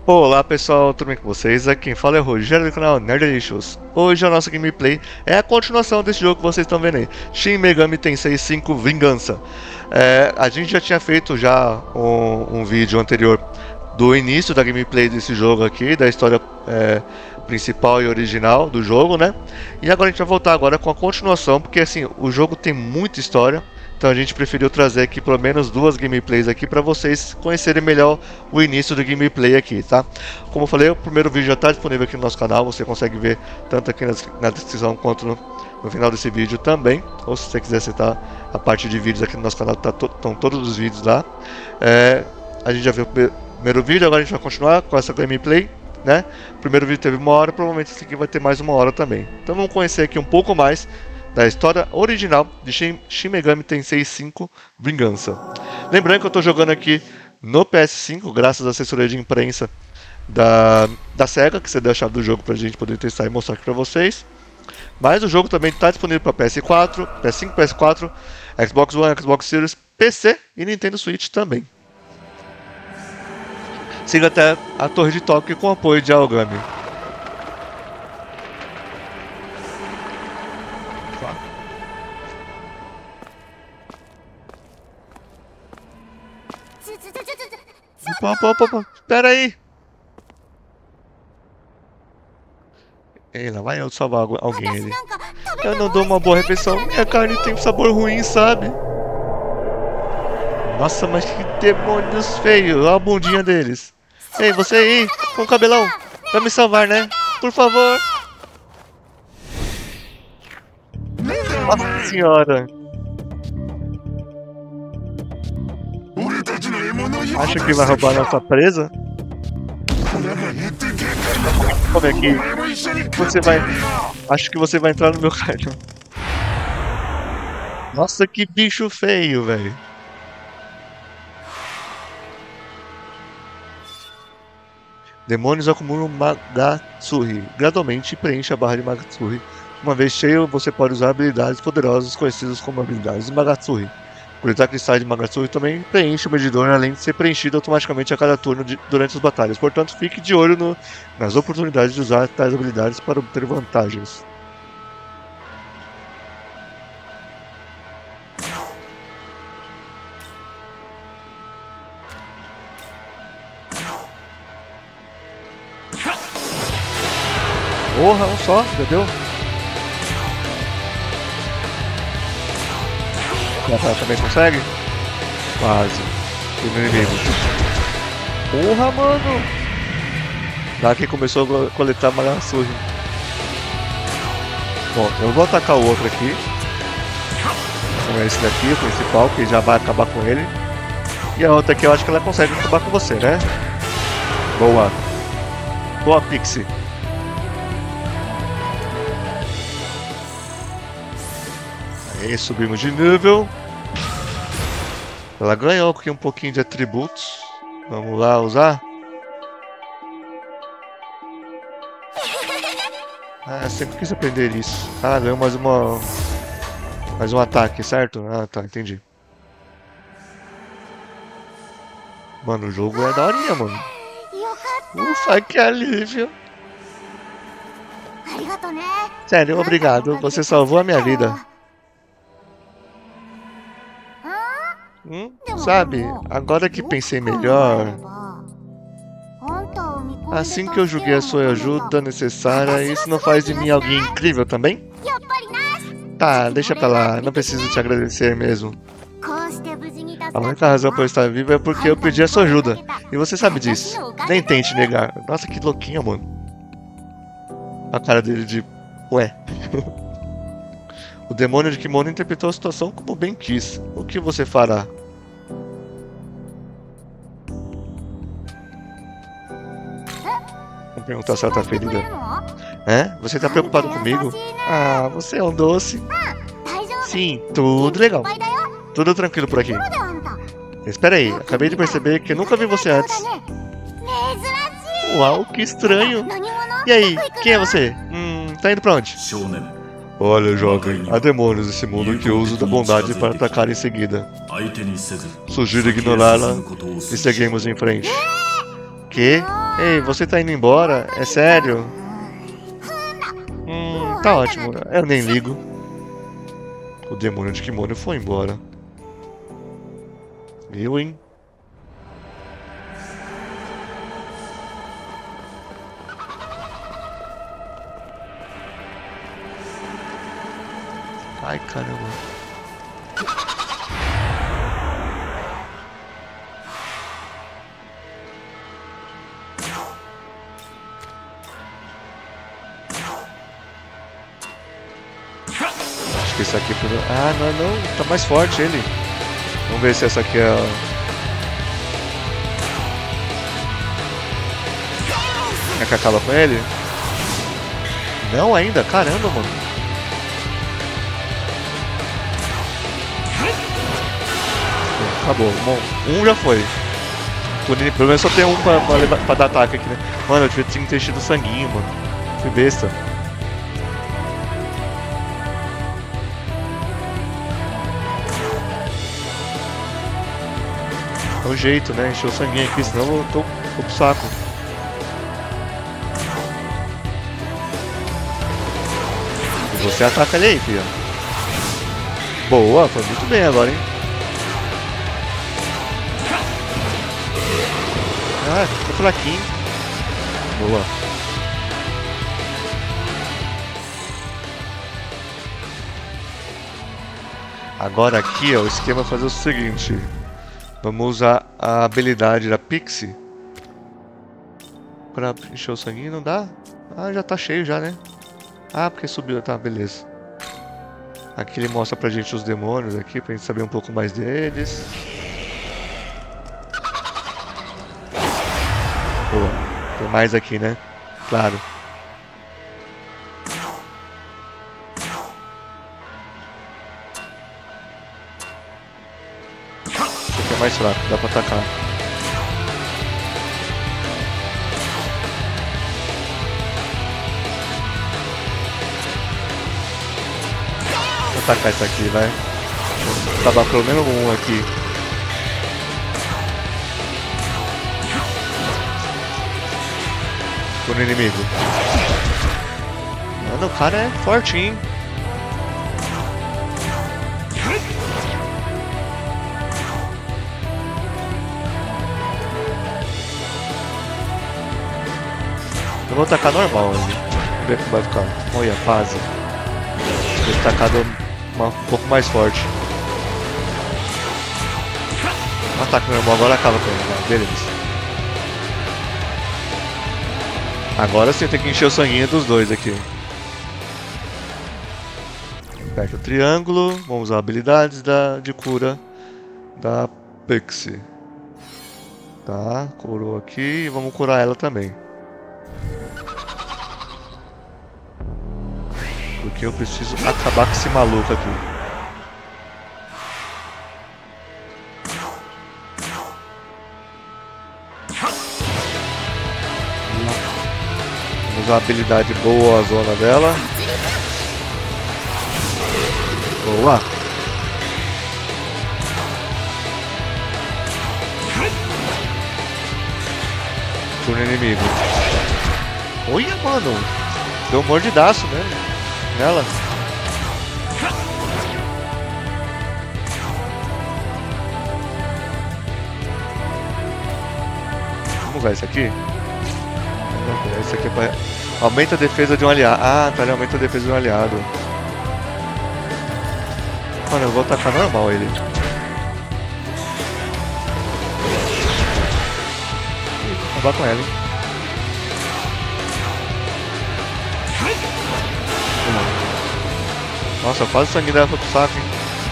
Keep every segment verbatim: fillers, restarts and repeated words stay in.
Olá pessoal, tudo bem com vocês? Aqui quem fala é o Rogério do canal Nerdalicious. Hoje a nossa gameplay é a continuação desse jogo que vocês estão vendo aí, Shin Megami Tensei cinco Vingança. É, a gente já tinha feito já um, um vídeo anterior do início da gameplay desse jogo aqui, da história é, principal e original do jogo, né? E agora a gente vai voltar agora com a continuação, porque assim, o jogo tem muita história. Então a gente preferiu trazer aqui pelo menos duas gameplays aqui para vocês conhecerem melhor o início do gameplay aqui, tá? Como eu falei, o primeiro vídeo já está disponível aqui no nosso canal, você consegue ver tanto aqui na descrição quanto no, no final desse vídeo também. Ou se você quiser citar a parte de vídeos aqui no nosso canal, tá to, estão todos os vídeos lá. É, a gente já viu o primeiro vídeo, agora a gente vai continuar com essa gameplay, né? O primeiro vídeo teve uma hora, provavelmente esse aqui vai ter mais uma hora também. Então vamos conhecer aqui um pouco mais da história original de Shin, Shin Megami Tensei cinco Vingança. Lembrando que eu estou jogando aqui no P S cinco, graças à assessoria de imprensa da, da SEGA, que você deu a chave do jogo para a gente poder testar e mostrar aqui para vocês. Mas o jogo também está disponível para P S quatro, P S cinco, P S quatro, Xbox One, Xbox Series, P C e Nintendo Switch também. Siga até a Torre de Tóquio com apoio de Aogami. Opa, opa, opa, opa, pera aí! Ei, lá vai eu salvar alguém ali. Eu não dou uma boa refeição, minha carne tem sabor ruim, sabe? Nossa, mas que demônios feios, olha a bundinha deles. Ei, você aí, com o cabelão, vai me salvar, né? Por favor! Nossa senhora! Acha que vai roubar a nossa presa? Come aqui. Você vai... Acho que você vai entrar no meu cartão. Nossa, que bicho feio, velho. Demônios acumulam Magatsuri. Gradualmente preenche a barra de Magatsuri. Uma vez cheio, você pode usar habilidades poderosas conhecidas como habilidades de Magatsuri. Coletar cristais de Magatsuri também preenche o medidor, além de ser preenchido automaticamente a cada turno de, durante as batalhas. Portanto, fique de olho no, nas oportunidades de usar tais habilidades para obter vantagens. Porra, um só, entendeu? Ela também consegue? Quase. O inimigo. Porra, mano! Daqui começou a coletar Magatsuri. Bom, eu vou atacar o outro aqui. Com esse daqui, o principal, que já vai acabar com ele. E a outra aqui eu acho que ela consegue acabar com você, né? Boa. Boa, Pixie. Aí, subimos de nível. Ela ganhou aqui um pouquinho de atributos. Vamos lá usar. Ah, sempre quis aprender isso. Ah, ganhou mais uma... Mais um ataque, certo? Ah, tá, entendi. Mano, o jogo é daorinha, mano. Ufa, que alívio. Sério, obrigado. Você salvou a minha vida. Hum, sabe, agora que pensei melhor, assim que eu julguei a sua ajuda necessária, isso não faz de mim alguém incrível também? Tá, deixa pra lá, não preciso te agradecer mesmo. A única razão por eu estar vivo é porque eu pedi a sua ajuda, e você sabe disso. Nem tente negar. Nossa, que louquinha, mano. A cara dele de... Ué. O demônio de Kimono interpretou a situação como bem quis. O que você fará? Vou perguntar se ela tá ferida. É? Você tá preocupado comigo? Ah, você é um doce. Sim, tudo legal. Tudo tranquilo por aqui. Espera aí, acabei de perceber que eu nunca vi você antes. Uau, que estranho. E aí, quem é você? Hum, tá indo pra onde? Olha, jovem, há demônios nesse mundo que usam da bondade para atacar em seguida. Sugiro ignorá-la e seguimos em frente. Que? Ei, você tá indo embora? É sério? Hum, tá ótimo. Eu nem ligo. O demônio de kimono foi embora. Eu, hein? Ai, caramba. Acho que esse aqui... Ah, não, não. Tá mais forte ele. Vamos ver se essa aqui é a... É que acaba com ele? Não ainda? Caramba, mano. Acabou. Bom, um já foi. Pelo menos só tem um pra, pra, levar, pra dar ataque aqui, né? Mano, eu devia ter enchido sanguinho, mano. Fui besta. É o jeito, né? Encher o sanguinho aqui, senão eu tô, tô pro saco. E você ataca ele aí, filha. Boa, foi muito bem agora, hein? Ah, ficou fraquinho. Boa. Agora aqui, ó, o esquema é fazer o seguinte. Vamos usar a habilidade da Pixie. Pra encher o sanguinho, não dá? Ah, já tá cheio já, né? Ah, porque subiu, tá, beleza. Aqui ele mostra pra gente os demônios aqui, pra gente saber um pouco mais deles. Boa. Tem mais aqui, né? Claro. Esse aqui é mais fraco, dá pra atacar. Vou atacar esse aqui, vai. Vou acabar pelo menos um aqui. No inimigo. Mano, o cara é fortinho. Eu vou tacar normal ali. Vamos ver como vai ficar. Olha, fase. Vou tacar uma, um pouco mais forte. Um ataque normal agora acaba com ele, né? Beleza. Agora sim tem que encher o sanguinho dos dois aqui. Aperta o triângulo. Vamos usar habilidades da, de cura da Pixie. Tá, curou aqui e vamos curar ela também. Porque eu preciso acabar com esse maluco aqui. Vamos usar a habilidade boa, a zona dela. Boa! Turno inimigo. Olha, mano! Deu um mordidaço, né? Nela. Vamos usar esse aqui? Esse aqui é pra... Aumenta a defesa de um aliado. Ah, tá, ele aumenta a defesa de um aliado. Mano, eu vou atacar normal ele. Vou acabar com ela, hein? Nossa, quase o sangue dela foi pro saco, hein?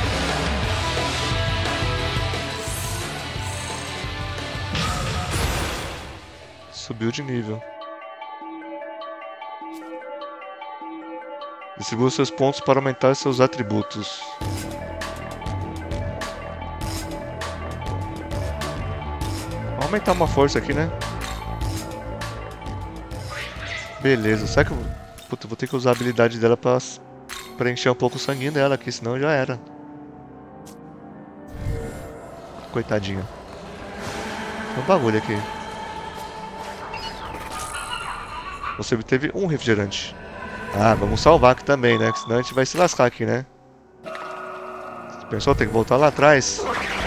Subiu de nível. Distribua seus pontos para aumentar seus atributos. Vamos aumentar uma força aqui, né? Beleza, será que eu... Puta, eu vou ter que usar a habilidade dela pra preencher um pouco o sanguinho dela aqui, senão já era. Coitadinha. Tem um bagulho aqui. Você obteve um refrigerante. Ah, vamos salvar aqui também, né? Senão a gente vai se lascar aqui, né? Pensou? Tem que voltar lá atrás.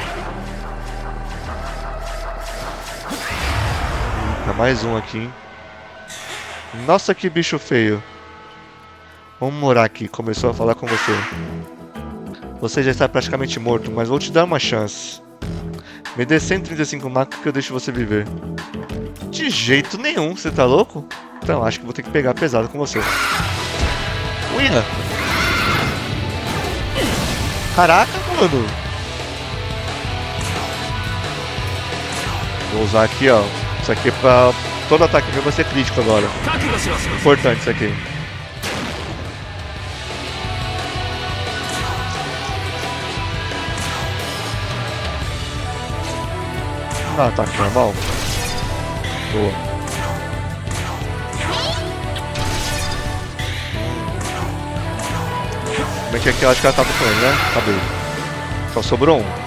Tá mais um aqui, hein? Nossa, que bicho feio. Vamos morar aqui. Começou a falar com você. Você já está praticamente morto, mas vou te dar uma chance. Me dê cento e trinta e cinco macas que eu deixo você viver. De jeito nenhum, você tá louco? Então, acho que vou ter que pegar pesado com você. Uia! Caraca, mano! Vou usar aqui, ó. Isso aqui é pra... Todo ataque meu vai ser crítico agora. Importante isso aqui. Ah, ataque normal. Boa. Como é que é que eu acho que ela tava com ele, né? Acabei. Só sobrou um.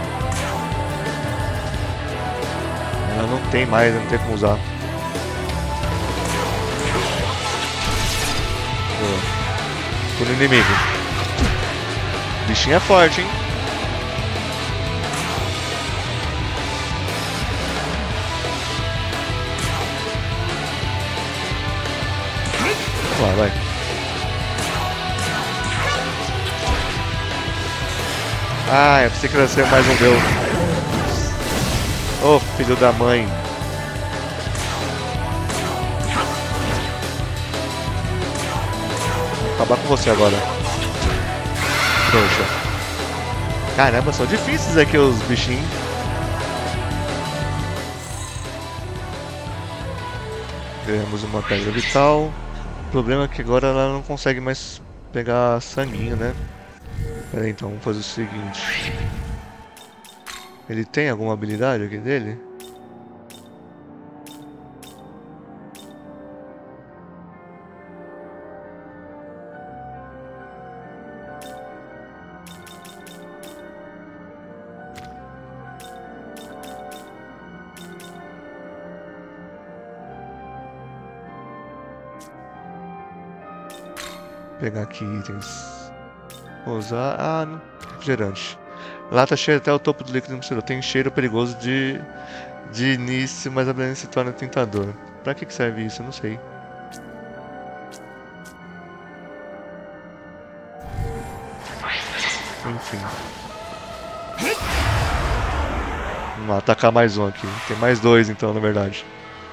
Ela não tem mais, não tem como usar. Boa. Por inimigo. Bichinho é forte, hein? Vai, vai. Ah, eu pensei que ia ser mais um meu. Ô, oh, filho da mãe. Vou acabar com você agora. Trouxa. Caramba, são difíceis aqui os bichinhos. Temos uma pedra vital. O problema é que agora ela não consegue mais pegar sanguinho, né? Pera aí, então vamos fazer o seguinte. Ele tem alguma habilidade aqui dele? Pegar aqui itens. Vou usar. Ah, não. Refrigerante. Lata cheia até o topo do líquido misturou. Tem cheiro perigoso de, de início, mas a blend se torna tentador. Pra que, que serve isso? Eu não sei. Enfim. Vamos lá, atacar mais um aqui. Tem mais dois então, na verdade.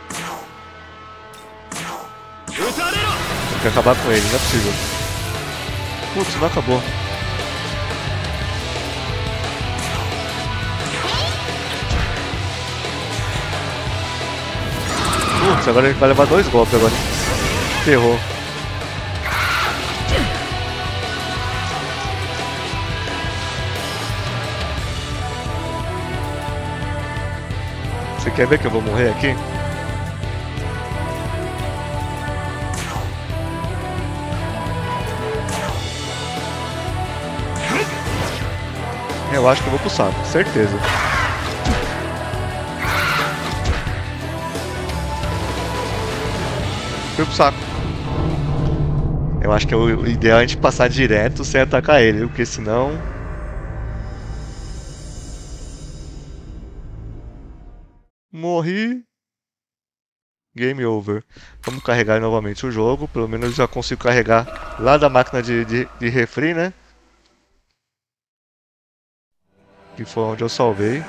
Tem que acabar com ele, não é possível. Putz, não acabou. Putz, agora ele vai levar dois golpes agora. Ferrou. Você quer ver que eu vou morrer aqui? Eu acho que eu vou pro saco, certeza. Fui pro saco. Eu acho que é o ideal é a gente passar direto sem atacar ele, porque senão... Morri. Game over. Vamos carregar novamente o jogo. Pelo menos já consigo carregar lá da máquina de, de, de refri, né? Que foi onde eu salvei.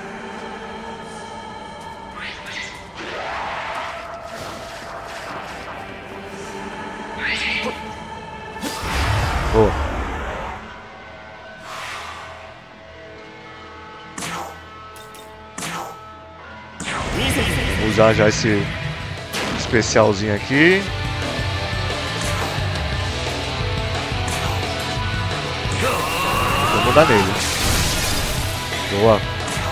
Boa. Vou usar já esse especialzinho aqui. Vou mudar nele. Boa.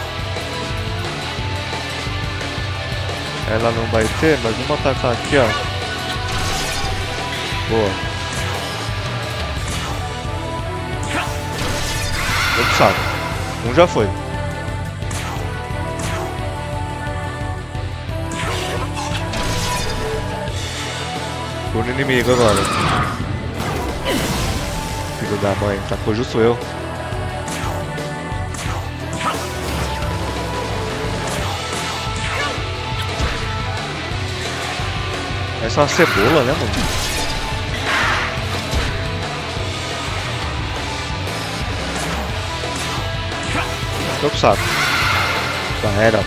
Ela não vai ter, mas vamos atacar aqui, ó. Boa. Outro saco. Um já foi. Turno inimigo agora. Filho da mãe, tacou justo eu. Essa é uma cebola, né, mano? Tô com saco. Já era.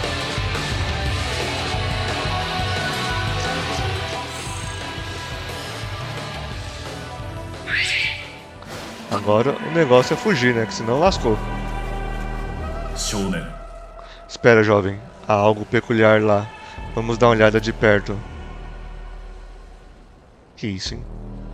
Agora o negócio é fugir, né? Que senão lascou. Espera, jovem. Há algo peculiar lá. Vamos dar uma olhada de perto. Que isso, hein?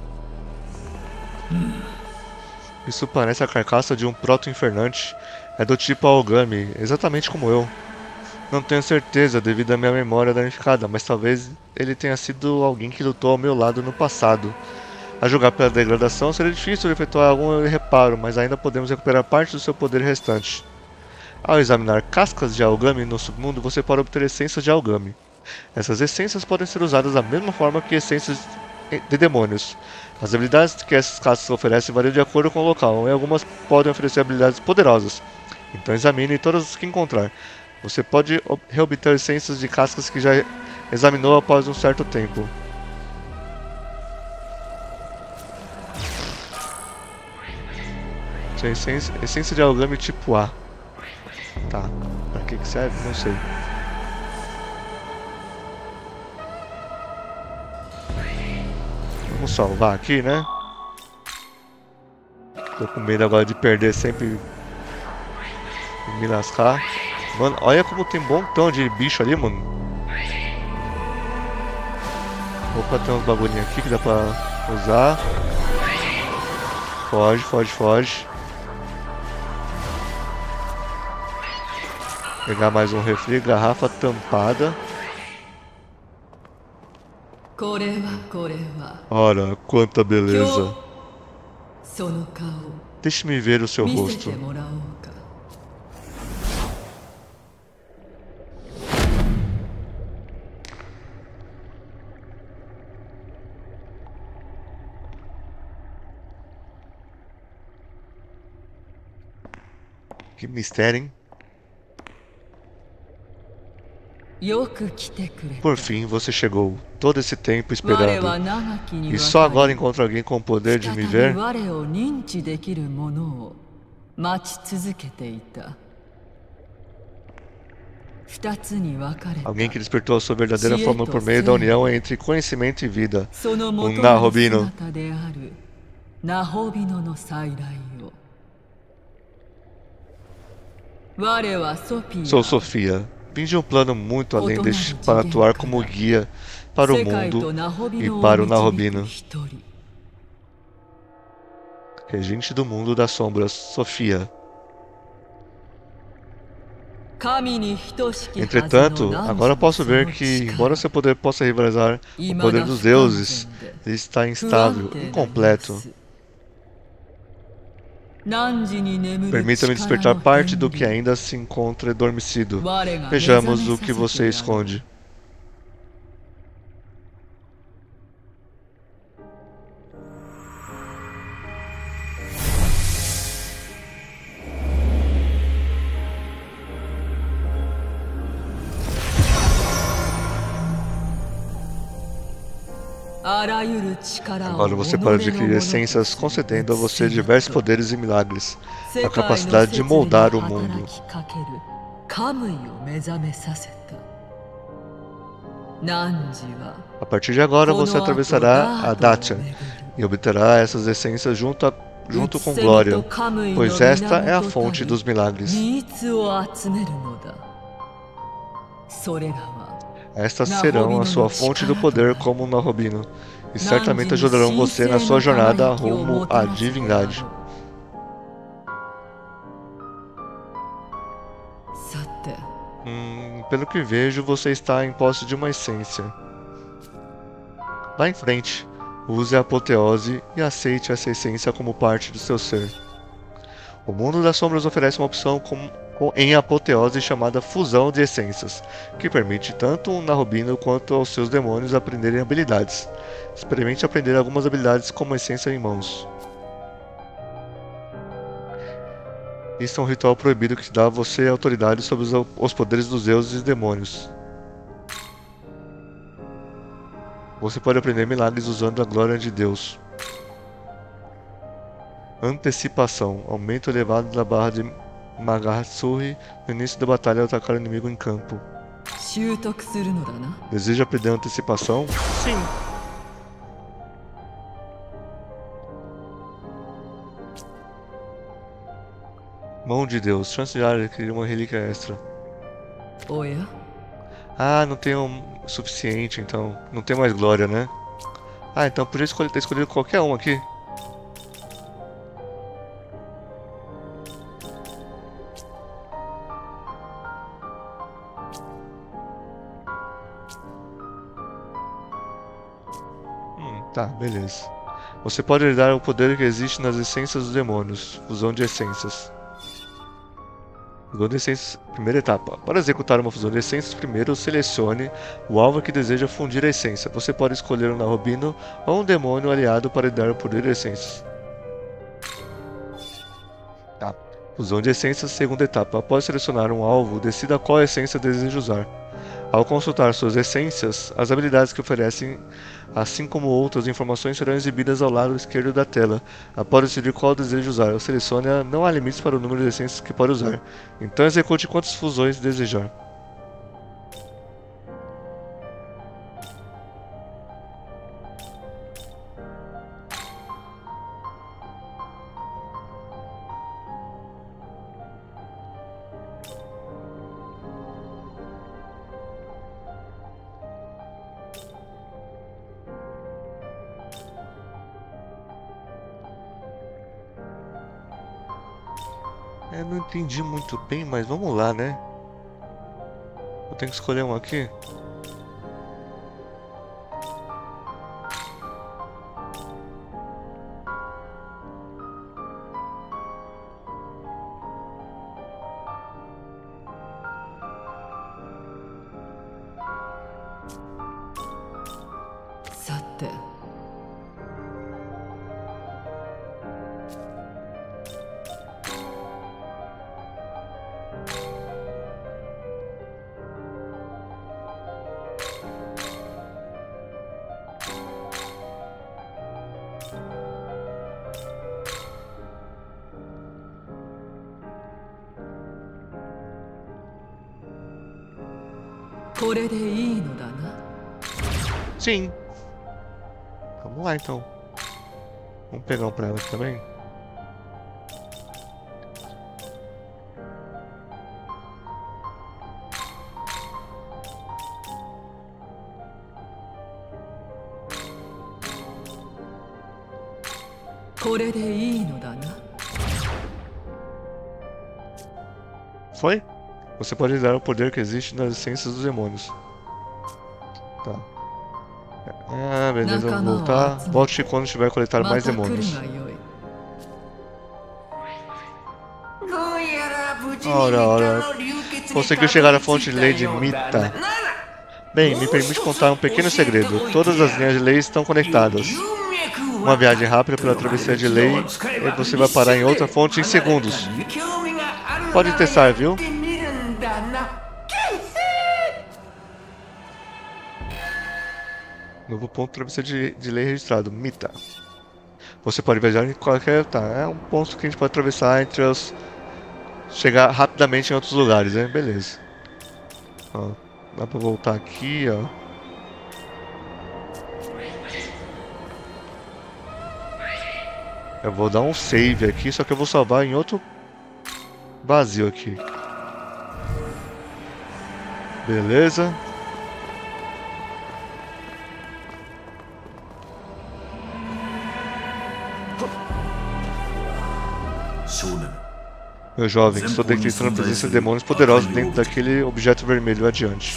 Hum. Isso parece a carcaça de um proto-infernante. É do tipo Aogami, exatamente como eu. Não tenho certeza devido à minha memória danificada, mas talvez ele tenha sido alguém que lutou ao meu lado no passado. A julgar pela degradação, seria difícil efetuar algum reparo, mas ainda podemos recuperar parte do seu poder restante. Ao examinar cascas de Aogami no submundo, você pode obter essências de Aogami. Essas essências podem ser usadas da mesma forma que essências de demônios. As habilidades que essas cascas oferecem variam de acordo com o local, e algumas podem oferecer habilidades poderosas. Então examine todas as que encontrar. Você pode reobter essências de cascas que já examinou após um certo tempo. Essência, essência de Aogami tipo A. Tá, pra que que serve? Não sei. Vamos salvar aqui, né? Tô com medo agora de perder sempre. Me lascar. Mano, olha como tem um montão de bicho ali, mano. Opa, tem uns bagulhinhos aqui que dá pra usar. Foge, foge, foge. Pegar mais um refri, garrafa tampada. Ora, quanta beleza. Deixe-me ver o seu rosto. Que mistério, hein? Por fim, você chegou. Todo esse tempo esperando. E só agora encontro alguém com o poder de me ver? Alguém que despertou a sua verdadeira forma por meio da união entre conhecimento e vida. Um Nahobino. Sou Sofia. Vim de um plano muito além deste para atuar como guia para o mundo e para o Nahobino. Regente do mundo das sombras, Sofia. Entretanto, agora posso ver que, embora seu poder possa rivalizar o poder dos deuses, ele está instável, incompleto. Permita-me despertar parte do que ainda se encontra adormecido. Vejamos o que você esconde. Agora você pode adquirir essências concedendo a você diversos poderes e milagres, a capacidade de moldar o mundo. A partir de agora você atravessará a Dacha e obterá essas essências junto, a, junto com Glória, pois esta é a fonte dos milagres. Estas serão a sua fonte do poder como um Nahobino, e certamente ajudarão você na sua jornada rumo à divindade. Hum, pelo que vejo, você está em posse de uma essência. Vá em frente, use a apoteose e aceite essa essência como parte do seu ser. O mundo das sombras oferece uma opção com em apoteose chamada Fusão de Essências, que permite tanto um Narubino quanto aos seus demônios aprenderem habilidades. Experimente aprender algumas habilidades como essência em mãos. Isso é um ritual proibido que dá a você autoridade sobre os poderes dos deuses e demônios. Você pode aprender milagres usando a glória de Deus. Antecipação. Aumento elevado da barra de Magatsuri no início da batalha ao atacar o inimigo em campo. Deseja aprender antecipação? Sim. Mão de Deus. Chance de área adquirir uma relíquia extra. Ah, não tem um suficiente, então. Não tem mais glória, né? Ah, então podia escolher, ter escolhido qualquer um aqui. Hum, tá, beleza. Você pode herdar o poder que existe nas essências dos demônios. Fusão de essências. Fusão de essências, primeira etapa. Para executar uma fusão de essências, primeiro selecione o alvo que deseja fundir a essência. Você pode escolher um Narubino ou um demônio aliado para dar o poder de essências. Tá. Fusão de essências, segunda etapa. Após selecionar um alvo, decida qual essência deseja usar. Ao consultar suas essências, as habilidades que oferecem, assim como outras informações, serão exibidas ao lado esquerdo da tela. Após decidir qual deseja usar, selecione a não há limites para o número de essências que pode usar. Então execute quantas fusões desejar. Eu não entendi muito bem, mas vamos lá, né? Eu tenho que escolher um aqui. Sim. Vamos lá então. Vamos pegar um pra ela aqui também. Foi? Você pode dar o poder que existe nas essências dos demônios. Tá. Ah, beleza, vou voltar. Volte quando tiver coletado mais demônios. Ora, ora. Conseguiu chegar à fonte de lei de Mita. Bem, me permite contar um pequeno segredo. Todas as linhas de lei estão conectadas. Uma viagem rápida pela travessia de lei e você vai parar em outra fonte em segundos. Pode testar, viu? Novo ponto de travessia de, de lei registrado, Mita. Você pode viajar em qualquer... Tá, é um ponto que a gente pode atravessar entre os... Chegar rapidamente em outros lugares, né? Beleza. Ó, dá pra voltar aqui, ó. Eu vou dar um save aqui, só que eu vou salvar em outro vazio aqui. Beleza. Meu jovem, estou detectando a presença de demônios poderosos dentro daquele objeto vermelho adiante.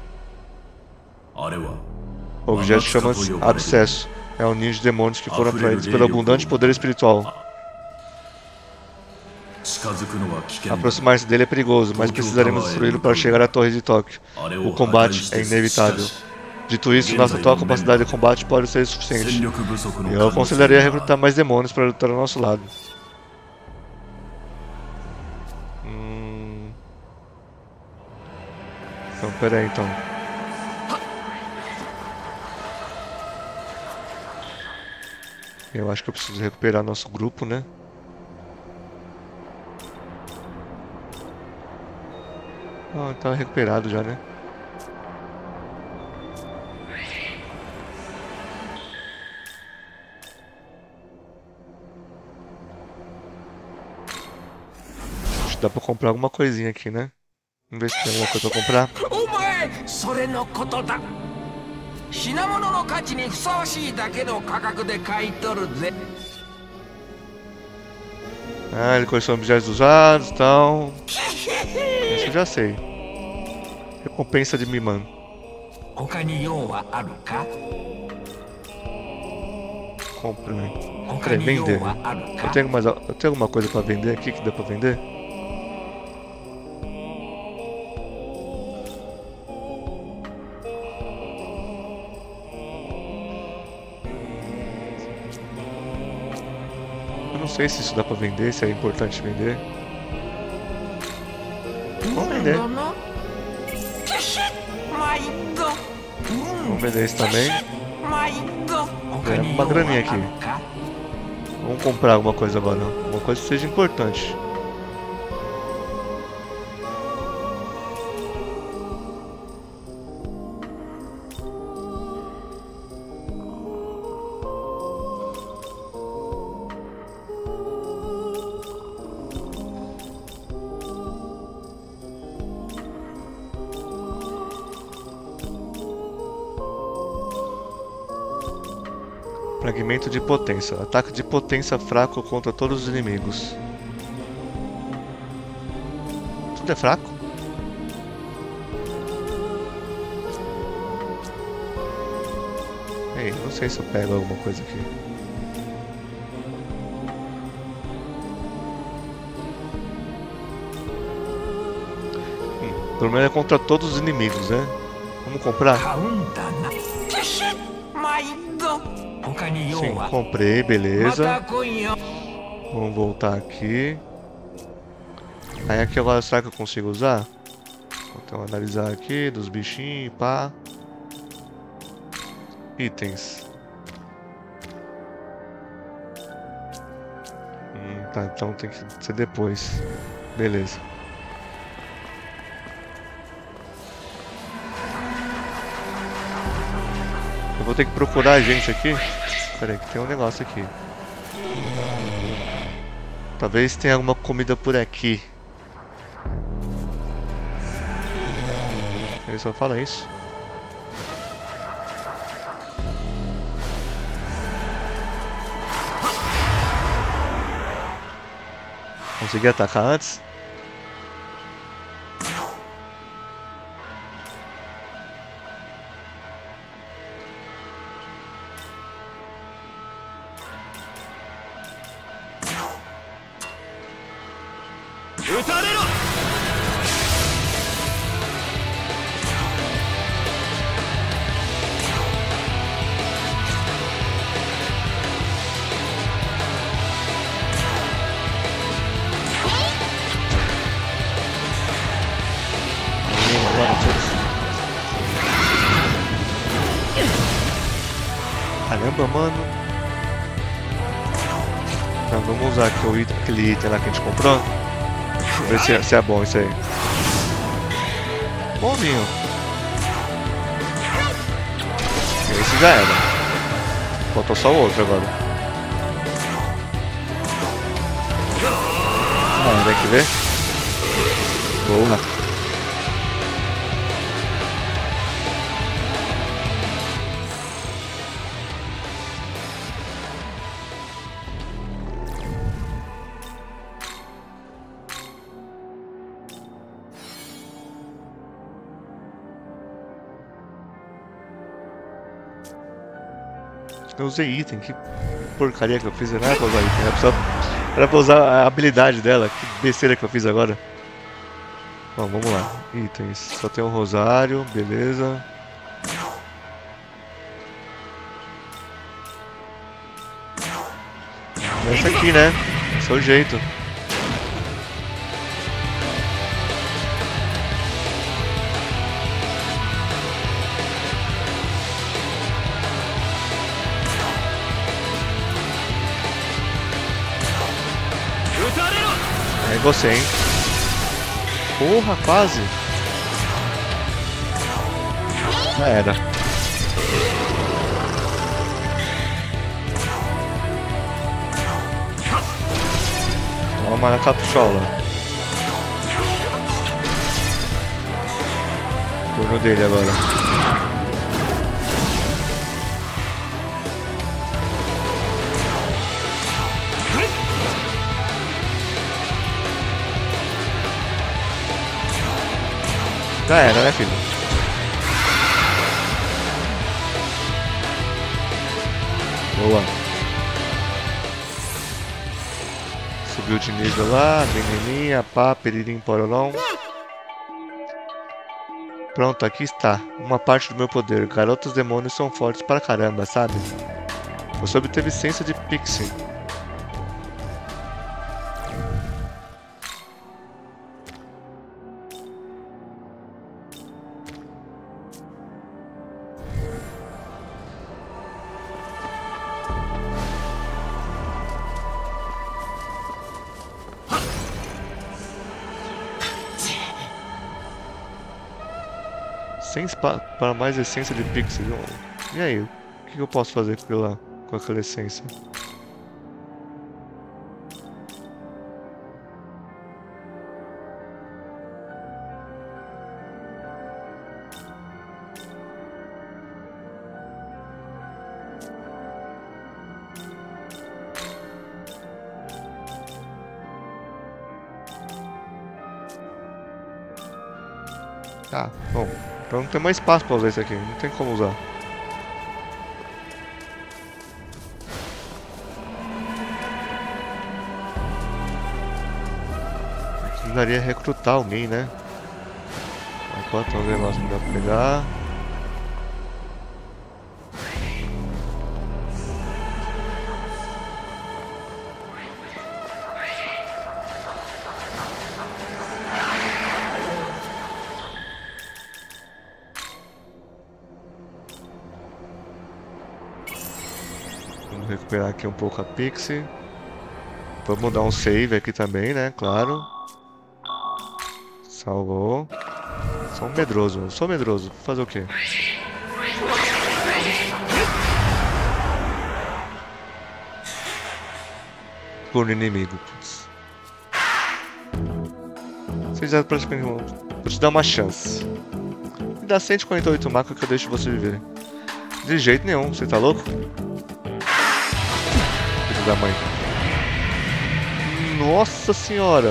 O objeto chama-se Abscesso. É um ninho de demônios que foram atraídos pelo abundante poder espiritual. Aproximar-se dele é perigoso, mas precisaremos destruí-lo para chegar à torre de Tóquio. O combate é inevitável. Dito isso, nossa atual capacidade de combate pode ser suficiente. Eu aconselharia recrutar mais demônios para lutar ao nosso lado. Hum... Então, pera aí, então. Eu acho que eu preciso recuperar nosso grupo, né? Ah, tá recuperado já, né? Acho que dá pra comprar alguma coisinha aqui, né? Vamos ver se tem alguma coisa pra comprar. Ah, ele coleciona objetos usados, então... Isso eu já sei. Recompensa de Miman. Compra, né? Peraí, vender. Eu tenho, mais, eu tenho alguma coisa pra vender aqui que dá pra vender? Eu não sei se isso dá pra vender, se é importante vender. Vamos vender. Vamos vender isso também. É uma graninha aqui. Vamos comprar alguma coisa agora, não. Alguma coisa que seja importante. Fragmento de potência. Ataque de potência fraco contra todos os inimigos. Tudo é fraco? Ei, não sei se eu pego alguma coisa aqui. Hum, pelo menos é contra todos os inimigos, né? Vamos comprar? Sim, comprei, beleza. Vamos voltar aqui. Aí aqui agora, será que eu consigo usar? Então, analisar aqui, dos bichinhos, pá. Itens. Hum, tá, então tem que ser depois. Beleza. Eu vou ter que procurar a gente aqui. Pera aí, que tem um negócio aqui. Talvez tenha alguma comida por aqui. Ele só fala isso. Consegui atacar antes? Caramba, mano. Então, vamos usar aqui o item, aquele item lá que a gente comprou. Vamos ver se é, se é bom isso aí. Bonzinho. Esse já era. Faltou só o outro agora. Ah, tem que ver. Boa. Eu usei item, que porcaria que eu fiz, não era pra usar item, era só, Era pra usar a habilidade dela. Que besteira que eu fiz agora. Bom, vamos lá. Itens. Só tem um rosário, beleza. Essa aqui, né? Esse é o jeito. É você, hein? Porra, quase. Já era. Toma na caprichola. Turno dele agora. Já era, né, filho? Boa. Subiu de nível lá, menininha, pá, peririm, porolão. Pronto, aqui está. Uma parte do meu poder. Garotos demônios são fortes pra caramba, sabe? Você obteve ciência de Pixie. Sem para mais essência de Pixie. E aí, o que eu posso fazer com aquela, com aquela essência? Tá, bom. Então não tem mais espaço pra usar isso aqui, não tem como usar. Precisaria recrutar alguém, né? Enquanto tem um negócio que dá pra pegar. Vamos recuperar aqui um pouco a Pixie. Vamos dar um save aqui também, né? Claro. Salvou. Sou um medroso. Eu sou medroso. Fazer o quê? Por inimigo. Putz. Vocês já praticamente vão. Vou te dar uma chance. Me dá cento e quarenta e oito marcas que eu deixo você viver. De jeito nenhum. Você tá louco? Filho da mãe. Nossa senhora.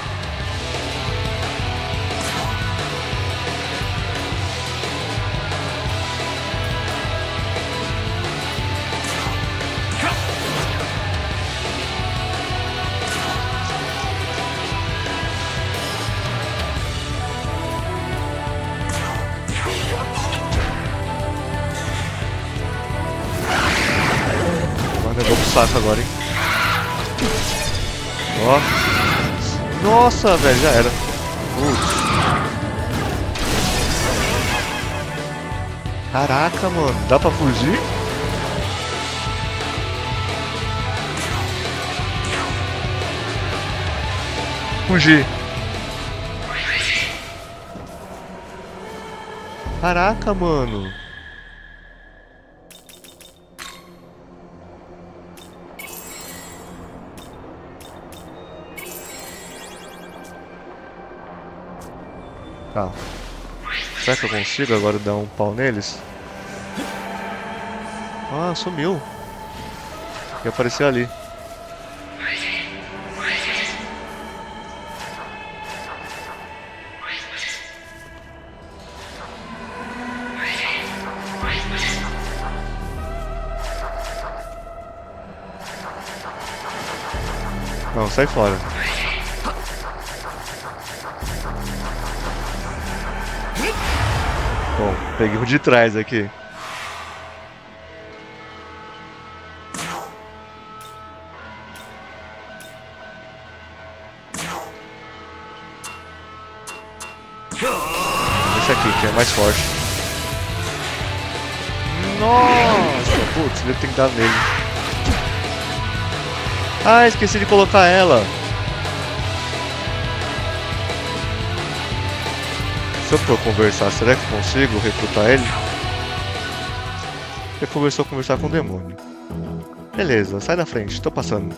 Levou pro saco agora, hein? Ó. Nossa, velho, já era. Putz. Caraca, mano. Dá pra fugir? Fugir. Caraca, mano. Tá. Será que eu consigo agora dar um pau neles? Ah, sumiu. E apareceu ali. Não, sai fora. Bom, peguei o de trás aqui. Esse aqui, que é mais forte. Nossa, putz, devia ter que dar nele. Ah, esqueci de colocar ela. Se eu for conversar, será que consigo recrutar ele? Ele conversou conversar com o demônio. Beleza, sai da frente, tô passando.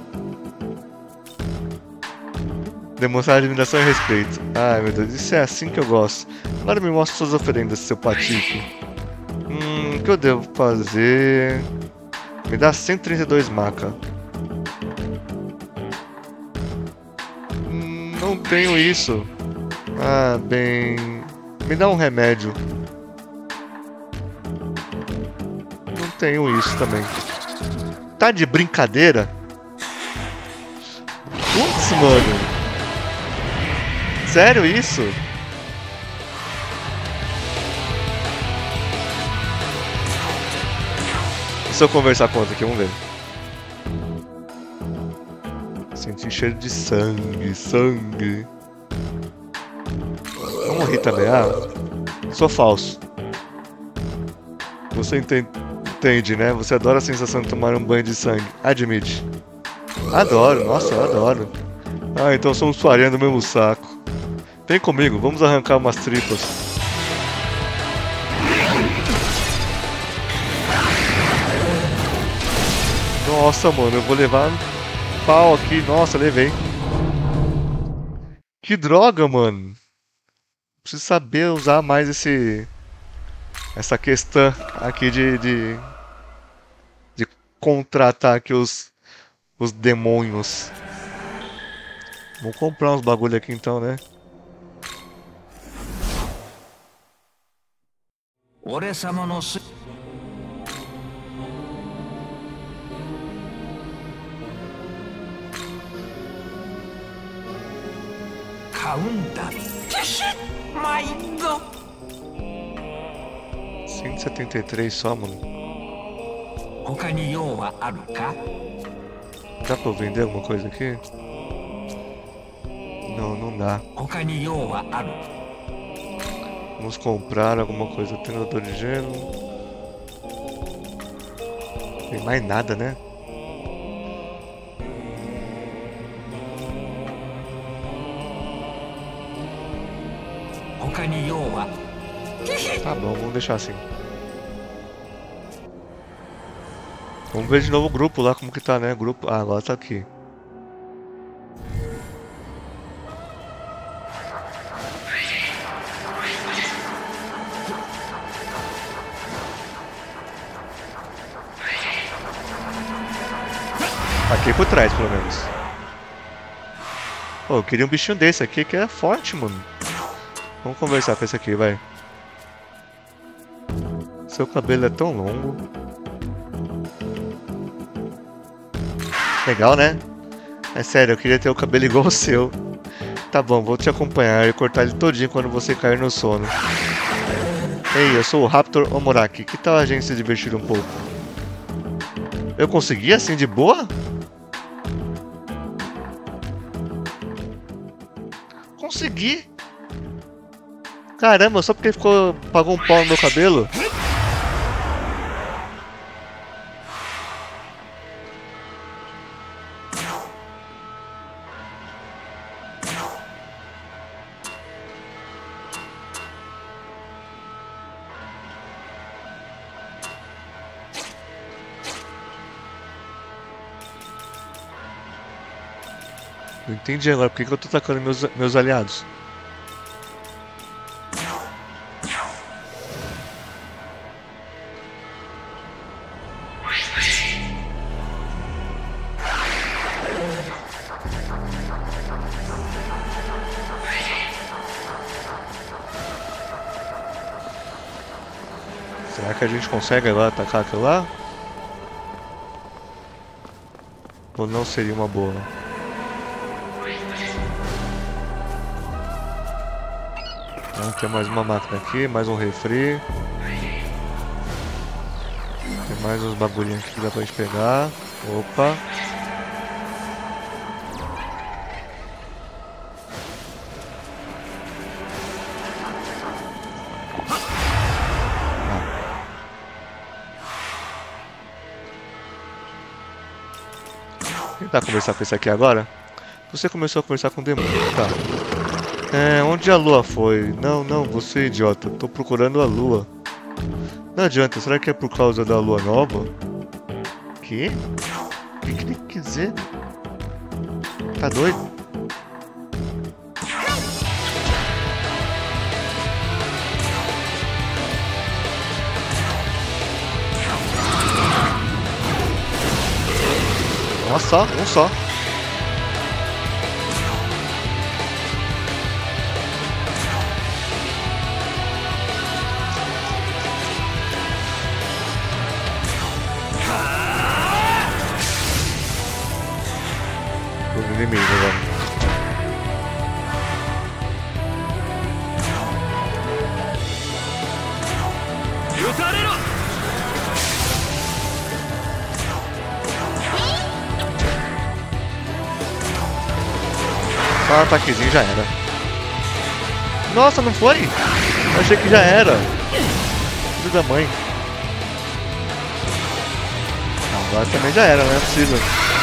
Demonstrar admiração e respeito. Ai meu Deus, isso é assim que eu gosto. Agora me mostra suas oferendas, seu patife. Hum, o que eu devo fazer? Me dá cento e trinta e dois maca. Hum, não tenho isso. Ah, bem... Me dá um remédio. Não tenho isso também. Tá de brincadeira? Putz, mano. Sério isso? E se eu conversar com outro aqui, vamos ver. Senti cheiro de sangue, sangue. Eu morri também, ah. Sou falso. Você entende, entende, né? Você adora a sensação de tomar um banho de sangue. Admite. Adoro, nossa, eu adoro. Ah, então somos farinha do mesmo saco. Vem comigo, vamos arrancar umas tripas. Nossa, mano, eu vou levar um pau aqui. Nossa, levei. Que droga, mano. Preciso saber usar mais esse... Essa questão aqui de... De, de contratar aqui os... Os demônios. Vamos comprar uns bagulho aqui então, né? cento e setenta e três só, mano. Dá pra eu vender alguma coisa aqui? Não, não dá. Vamos comprar alguma coisa. Treinador de gelo. Não tem mais nada, né? Tá bom, vamos deixar assim. Vamos ver de novo o grupo lá, como que tá, né? Grupo... Ah, agora tá aqui. Aqui por trás, pelo menos. Pô, eu queria um bichinho desse aqui que é forte, mano. Vamos conversar com esse aqui, vai. Seu cabelo é tão longo. Legal, né? É sério, eu queria ter o cabelo igual o seu. Tá bom, vou te acompanhar e cortar ele todinho quando você cair no sono. Ei, eu sou o Raptor Omuraki. Que tal a gente se divertir um pouco? Eu consegui assim de boa? Consegui! Caramba, só porque ficou, pagou um pau no meu cabelo? Não entendi agora, por que, que eu tô atacando meus, meus aliados? Será que a gente consegue agora atacar aquilo lá? Ou não seria uma boa? Ah, tem mais uma máquina aqui, mais um refri. Tem mais uns bagulhinhos aqui que dá pra gente pegar. Opa. Tentar conversar com esse aqui agora. Você começou a conversar com o demônio, tá? É, onde a lua foi? Não, não, você é idiota. Tô procurando a lua. Não adianta, será que é por causa da lua nova? Que? O que, que ele quer dizer? Tá doido? Nossa, um só. Os inimigos agora. Só um ataquezinho já era. Nossa, não foi? Eu achei que já era. Filho da mãe. Não, agora também já era, não é possível.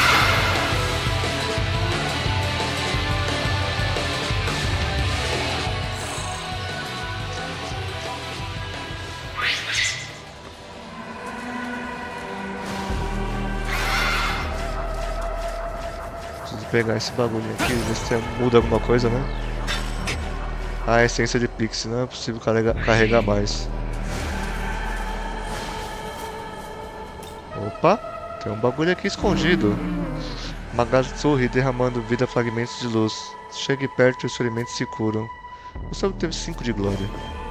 Pegar esse bagulho aqui, ver se muda alguma coisa, né? Ah, essência de Pixie, não é possível carregar, carregar mais. Opa, tem um bagulho aqui escondido. Magato sorri, derramando vida fragmentos de luz. Chegue perto e os ferimentos se curam. Você obteve cinco de glória.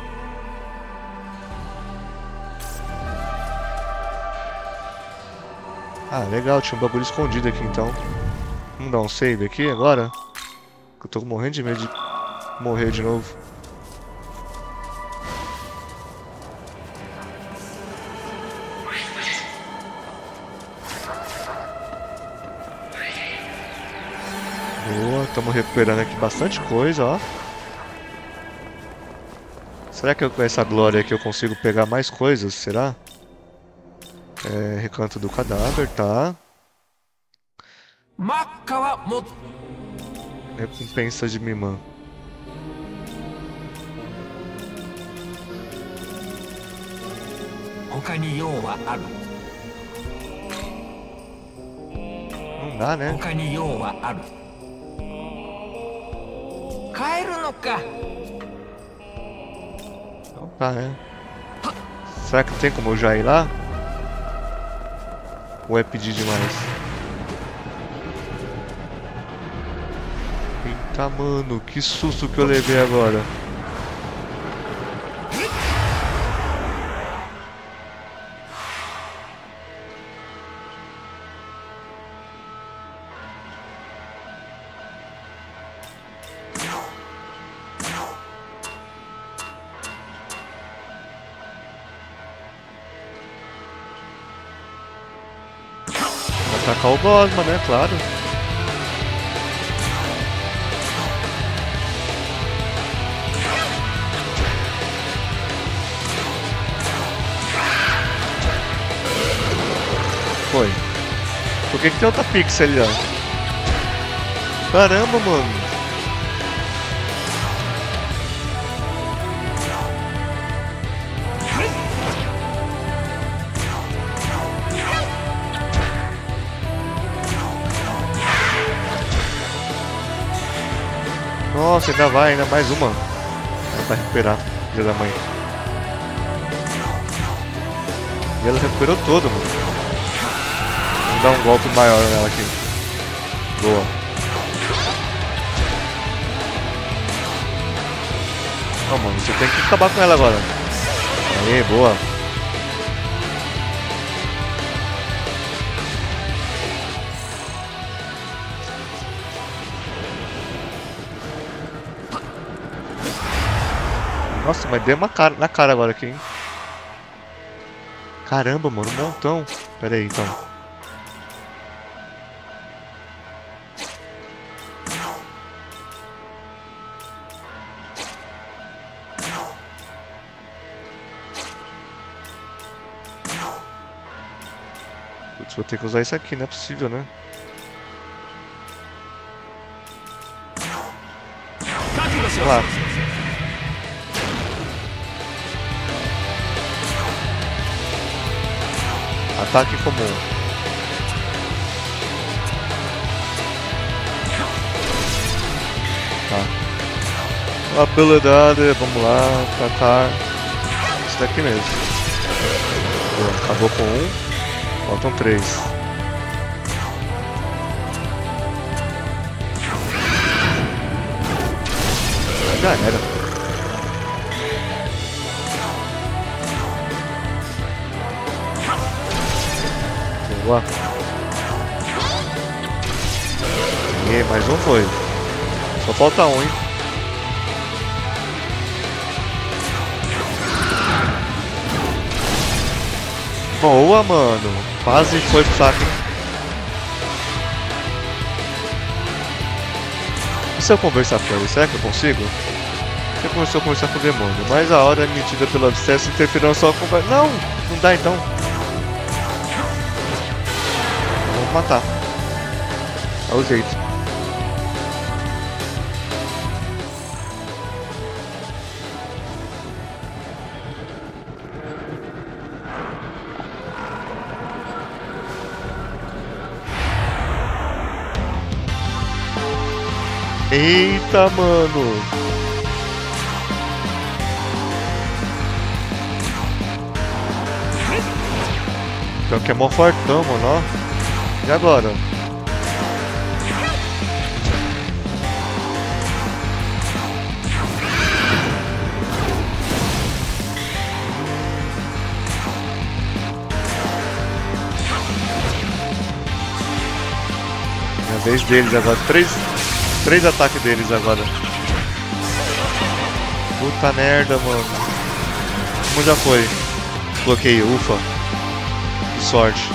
Ah, legal, tinha um bagulho escondido aqui então. Vamos dar um save aqui agora? Eu tô morrendo de medo de morrer de novo. Boa, estamos recuperando aqui bastante coisa, ó. Será que eu, com essa glória aqui eu consigo pegar mais coisas? Será? É, recanto do cadáver, tá. Recompensa de Mimã. Não dá, né? Não tá, né? Será que tem como eu já ir lá? Ou é pedir demais? Eita, mano, que susto que eu levei agora. Vou atacar o Gosma, né? Claro. Foi. Por que que tem outra pixel ali, ó? Caramba, mano. Nossa, ainda vai, ainda mais uma. Ela vai recuperar, filha da mãe. E ela recuperou todo, mano. Vamos dar um golpe maior nela aqui. Boa. Não, mano, você tem que acabar com ela agora. Aí, boa. Nossa, mas deu uma cara, na cara agora aqui, hein? Caramba, mano, um montão. Pera aí, então. Putz, vou ter que usar isso aqui, não é possível, né? Vamos lá. Ataque comum. Tá. Habilidade, vamos lá, atacar. Isso daqui mesmo. Boa, acabou com um. Faltam três. Já era. Boa. E mais um foi. Só falta um, hein? Boa, mano. Quase foi pro saco, hein? E se eu conversar com ele, será que eu consigo? Você começou a conversar com o demônio, mas a hora emitida pelo abscesso interferiu só com... Não! Não dá então. Vamos matar. É o jeito. Eita, mano! Então que é mó fortão, mano, ó. E agora? Minha vez deles agora. Três... Três ataques deles agora. Puta merda, mano. Como já foi? Bloqueio, ufa. Que sorte.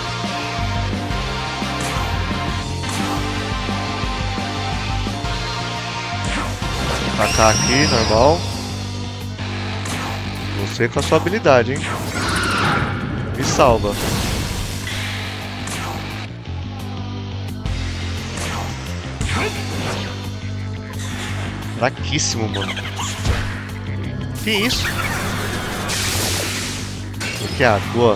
Atacar aqui, normal. Você com a sua habilidade, hein? Me salva. Fraquíssimo, mano. Que isso? O que é água?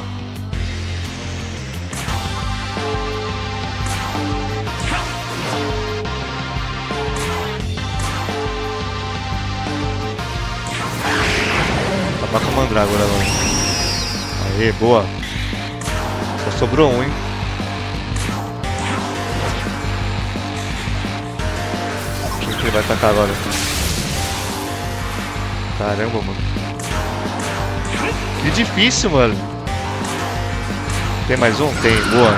Acabar com a mandrágora agora. Aê, boa. Só sobrou um, hein? Quem que ele vai atacar agora? Caramba, mano. Que difícil, mano. Tem mais um? Tem, boa.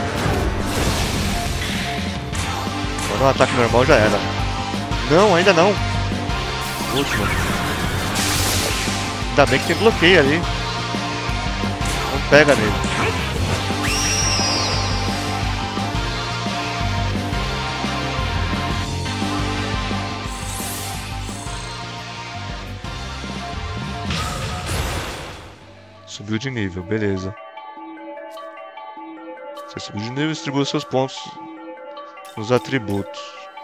Quando um ataque normal já era. Não, ainda não. Último. Ainda bem que tem bloqueio ali. Não pega nele. Subiu de nível, beleza. Você subiu de nível e distribui seus pontos nos atributos.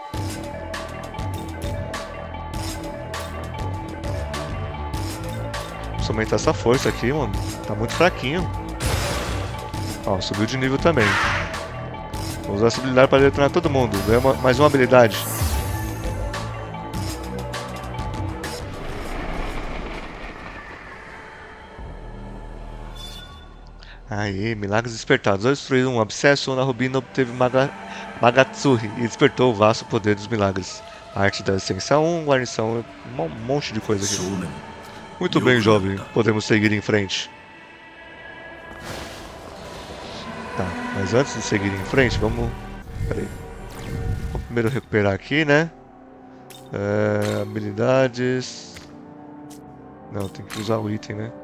Vamos aumentar essa força aqui, mano. Tá muito fraquinho. Ó, subiu de nível também. Vou usar essa habilidade para detonar todo mundo. Ganha uma, mais uma habilidade. Aê, milagres despertados. Ao destruir um abscesso, Ona Rubina obteve Maga, Magatsuri e despertou o vasto poder dos milagres. A arte da essência um, guarnição, um monte de coisa aqui. Muito bem, jovem. Podemos seguir em frente. Tá, mas antes de seguir em frente, vamos... Pera aí. Vamos primeiro recuperar aqui, né? É, habilidades... Não, tem que usar o item, né?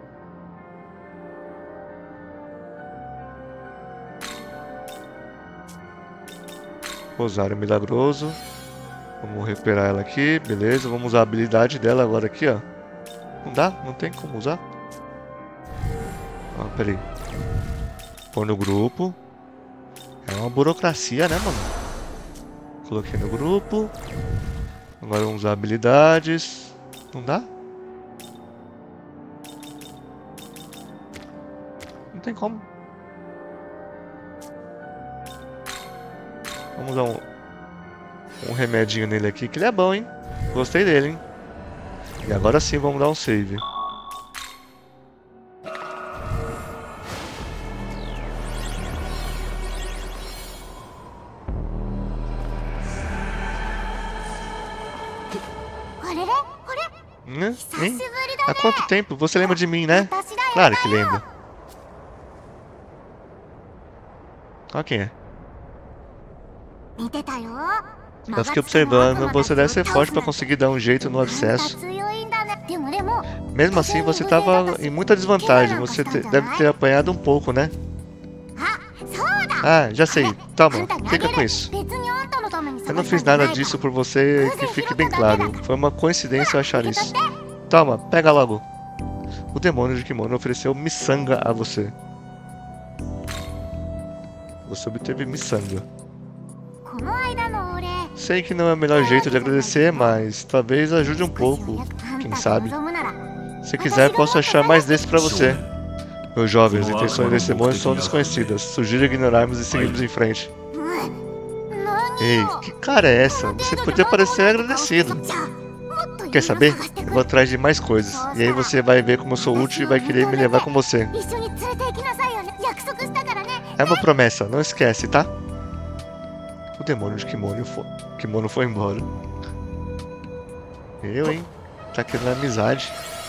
Rosário milagroso. Vamos recuperar ela aqui, beleza. Vamos usar a habilidade dela agora aqui, ó. Não dá? Não tem como usar? Ah, peraí. Pôr no grupo. É uma burocracia, né, mano? Coloquei no grupo. Agora vamos usar habilidades. Não dá? Não tem como. Vamos dar um, um remedinho nele aqui, que ele é bom, hein? Gostei dele, hein? E agora sim vamos dar um save. Hum, hein? Há quanto tempo? Você lembra de mim, né? Claro que lembra. Olha quem é. Eu fiquei observando, você deve ser forte para conseguir dar um jeito no abscesso. Mesmo assim, você estava em muita desvantagem. Você te, deve ter apanhado um pouco, né? Ah, já sei. Toma, fica com isso. Eu não fiz nada disso por você, que fique bem claro. Foi uma coincidência eu achar isso. Toma, pega logo. O demônio de kimono ofereceu miçanga a você. Você obteve miçanga. Sei que não é o melhor jeito de agradecer, mas talvez ajude um pouco, quem sabe. Se quiser, posso achar mais desse pra você. Meus jovens, as intenções desse demônio são desconhecidas. Sugiro ignorarmos e seguirmos em frente. Ei, que cara é essa? Você podia parecer agradecido. Quer saber? Eu vou atrás de mais coisas. E aí você vai ver como eu sou útil e vai querer me levar com você. É uma promessa, não esquece, tá? O demônio de kimono foi, kimono foi embora. Eu, hein? Tá querendo amizade.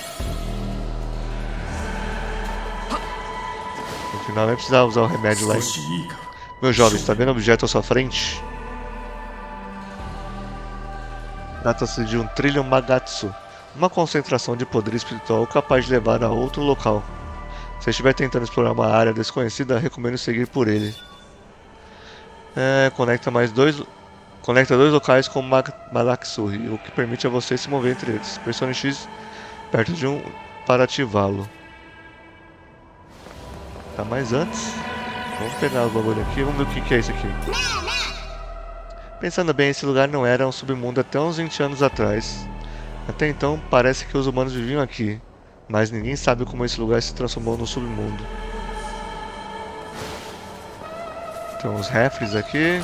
No final vai precisar usar o remédio lá, hein? Meu jovem, está vendo o objeto à sua frente? Trata-se de um Trillium Magatsu, uma concentração de poder espiritual capaz de levar a outro local. Se estiver tentando explorar uma área desconhecida, recomendo seguir por ele. É, conecta mais dois, conecta dois locais com Malaksuri, o que permite a você se mover entre eles. Pressione X perto de um para ativá-lo. Tá, mas antes, vamos pegar o bagulho aqui, vamos ver o que, que é isso aqui. Pensando bem, esse lugar não era um submundo até uns vinte anos atrás. Até então, parece que os humanos viviam aqui, mas ninguém sabe como esse lugar se transformou no submundo. Tem uns refres aqui.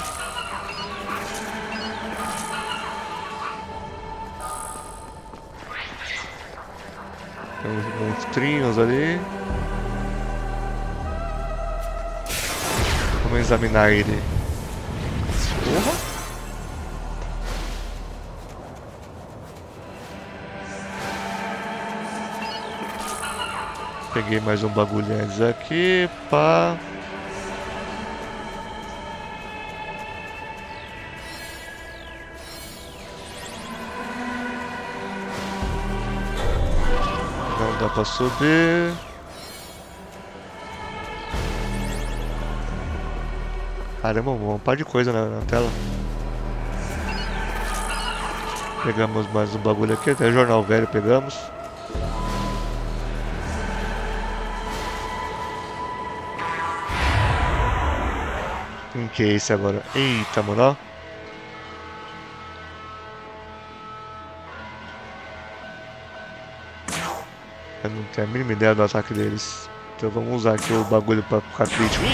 Tem uns monstrinhos ali. Vamos examinar ele. Porra! Peguei mais um bagulho antes aqui, pá. Não dá pra subir. Caramba, um par de coisa na, na tela. Pegamos mais um bagulho aqui, até jornal velho pegamos. Quem que é esse agora? Eita, mano, ó. Eu não tenho a mínima ideia do ataque deles. Então vamos usar aqui o bagulho pra ficar crítico.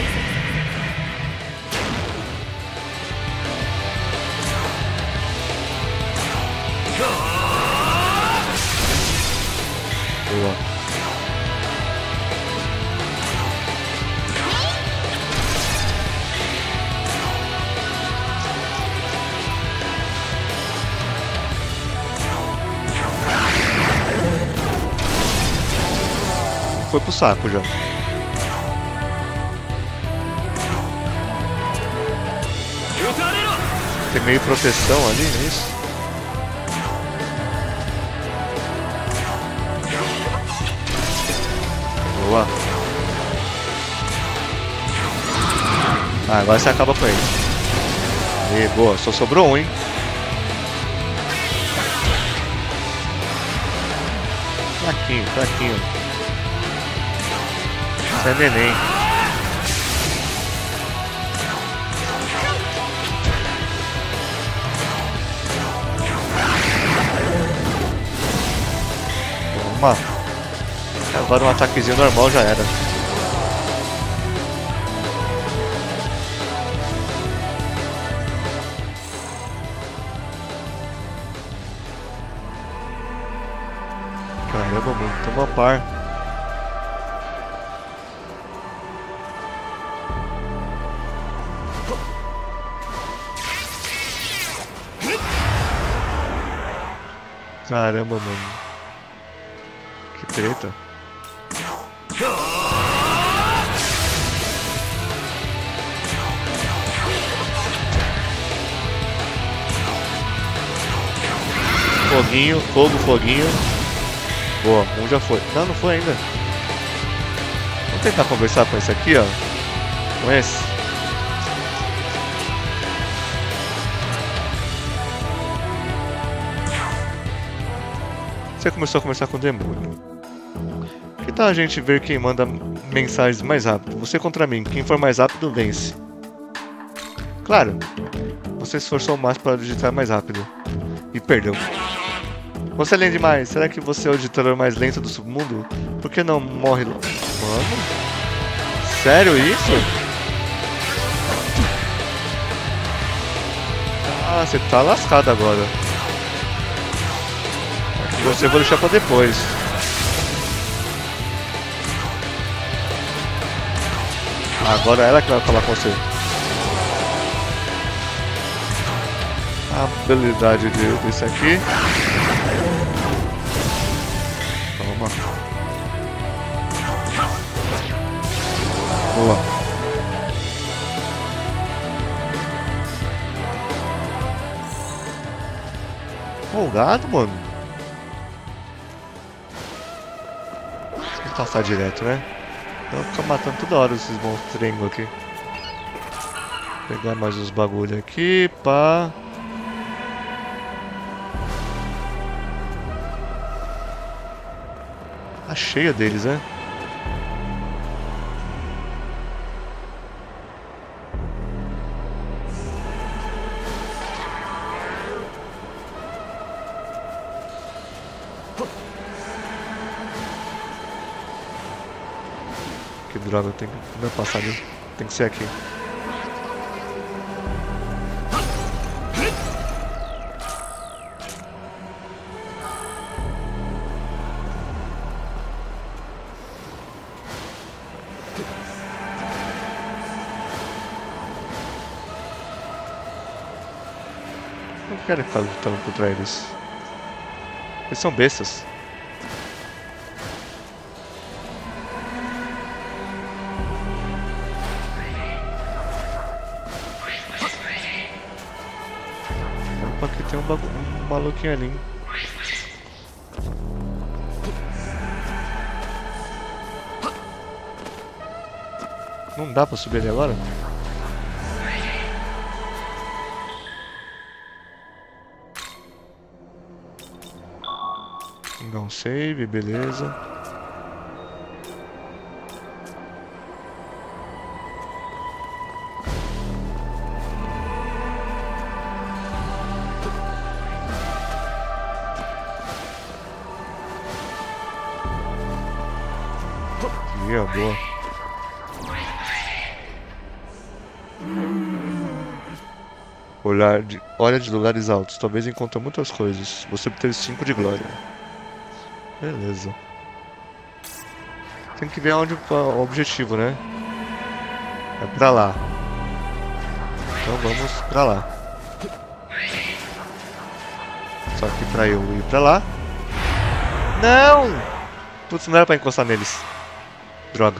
Boa. Foi pro saco já. Tem meio proteção ali, não é isso? Ah, agora você acaba com ele. E boa, só sobrou um, hein? Fraquinho, fraquinho. Isso é neném. Toma. Agora um ataquezinho normal já era. Caramba, mano, toma par. Caramba, mano. Que treta. Foguinho, fogo, foguinho. Boa, um já foi. Não, não foi ainda. Vamos tentar conversar com esse aqui, ó. Com esse. Você começou a conversar com o demônio. Que tal a gente ver quem manda mensagens mais rápido? Você contra mim. Quem for mais rápido, vence. Claro. Você se esforçou mais para digitar mais rápido. E perdeu. Você é lento demais. Será que você é o ditador mais lento do submundo? Por que não morre logo? Mano? Sério isso? Ah, você tá lascado agora. Você vou deixar pra depois. Agora é ela que vai falar com você. A habilidade desse aqui. Toma. Boa. Folgado, mano. Tem que passar direto, né? Então fica matando toda hora esses monstrengos aqui. Vou pegar mais uns bagulho aqui, pá. Tá cheia deles, né? Que droga, tem que não é passar ali. Tem que ser aqui. Não quero ficar lutando contra eles. Eles são bestas. Opa, aqui tem um, bagu um maluquinho ali. Hein? Não dá pra subir ali agora? Dá um save, beleza. Aqui, ó, boa. Olhar de, olha de lugares altos, talvez encontre muitas coisas. Você obteve cinco de glória. Beleza. Tem que ver onde o objetivo, né? É pra lá. Então vamos pra lá. Só que pra eu ir pra lá. Não! Putz, não era pra encostar neles. Droga.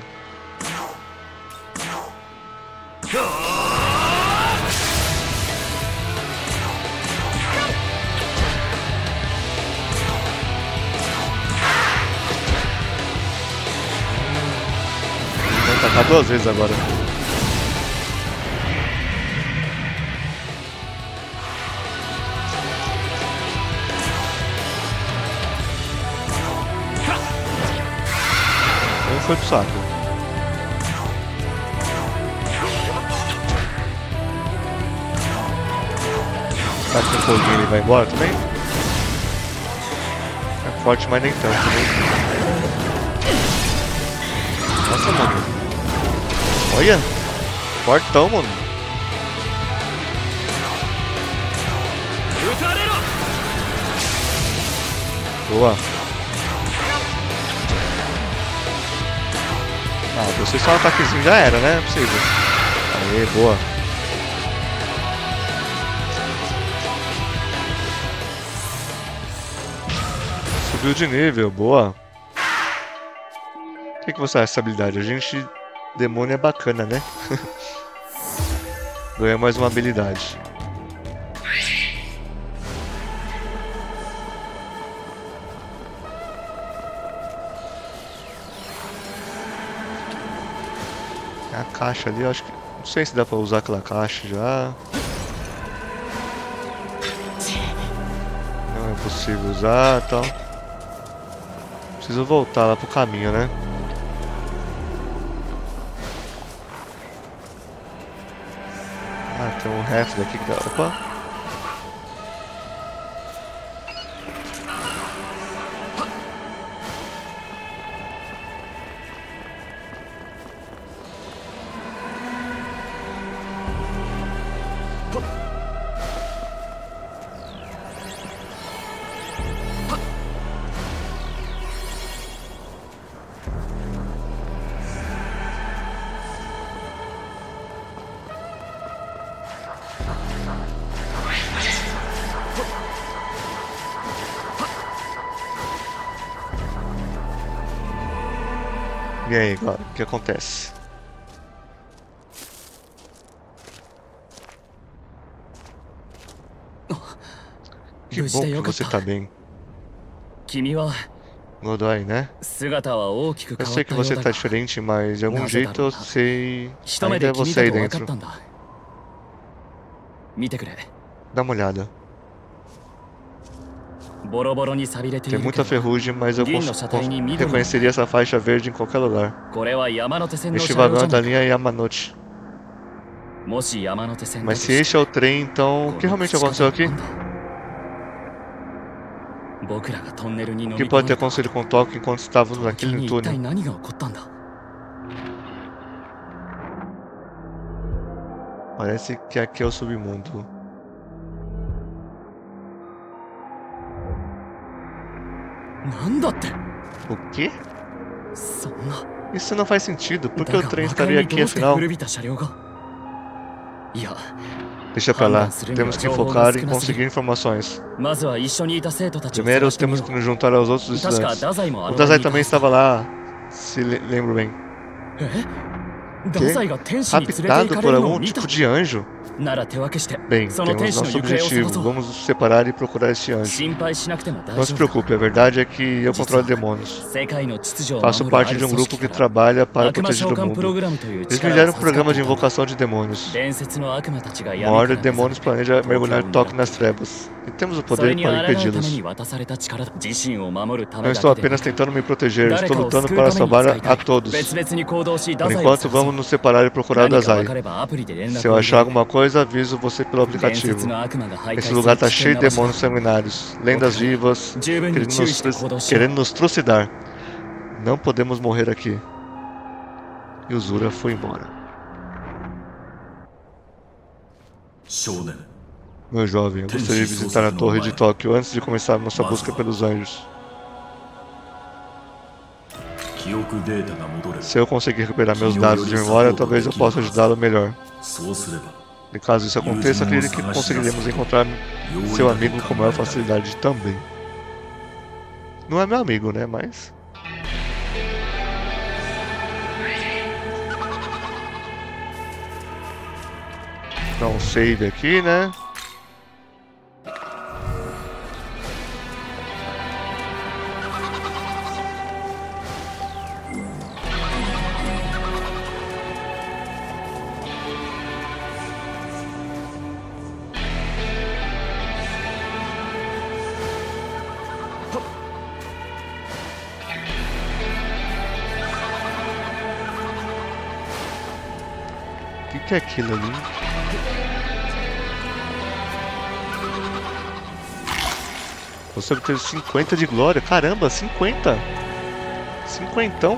Vou atacar duas vezes agora. foi pro saco. Tá com foguinho, ele vai embora também? É forte, mas nem tanto, né? Nossa, mano. Olha! Fortão, mano. Boa. Ah, você só um ataquezinho já era, né? Não é possível. Aê, boa. Subiu de nível, boa. O que, que você acha dessa habilidade? A gente... Demônio é bacana, né? Ganha mais uma habilidade. A caixa ali, eu acho que... Não sei se dá pra usar aquela caixa já. Não é possível usar e tal. Preciso voltar lá pro caminho, né? Ah, tem um ref daqui que dá... Opa! E aí, agora, o que acontece? Que bom que você tá bem. Godoy, né? Eu sei que você tá diferente, mas de algum jeito eu sei... Ainda é você aí dentro. Dá uma olhada. Tem muita ferrugem, mas eu reconheceria essa faixa verde em qualquer lugar. Este vagão é da linha Yamanote. Mas se este é o trem, então o que realmente aconteceu aqui? O que pode ter acontecido com Tóquio enquanto estávamos naquele túnel? Parece que aqui é o submundo. O quê? Isso não faz sentido. Por que o trem estaria aqui afinal? Deixa pra lá. Temos que focar em conseguir informações. Primeiro temos que nos juntar aos outros estudantes. O Dazai também estava lá, se lembro bem. Que? Raptado por algum tipo de anjo? Bem, temos nosso objetivo. Vamos nos separar e procurar esse anjo. Não se preocupe, a verdade é que eu controlo demônios. Faço parte de um grupo que trabalha para proteger o mundo. Eles me deram um programa de invocação de demônios. Uma ordem de demônios planeja mergulhar Tóquio nas trevas. E temos o poder para impedi-los. Não estou apenas tentando me proteger, estou lutando para salvar a todos. Por enquanto, vamos nos separar e procurar o Dazai. Se eu achar alguma coisa, aviso você pelo aplicativo. Esse lugar está cheio de demônios sanguinários, lendas vivas, querendo nos, querendo nos trucidar. Não podemos morrer aqui. E o Zura foi embora. Meu jovem, eu gostaria de visitar a torre de Tóquio antes de começar nossa busca pelos anjos. Se eu conseguir recuperar meus dados de memória, talvez eu possa ajudá-lo melhor. E caso isso aconteça, acredito que conseguiremos encontrar seu amigo com maior facilidade também. Não é meu amigo, né? Mas... Dá um save aqui, né? que é aquilo ali? Você obteve cinquenta de glória. Caramba, cinquenta! Cinquentão!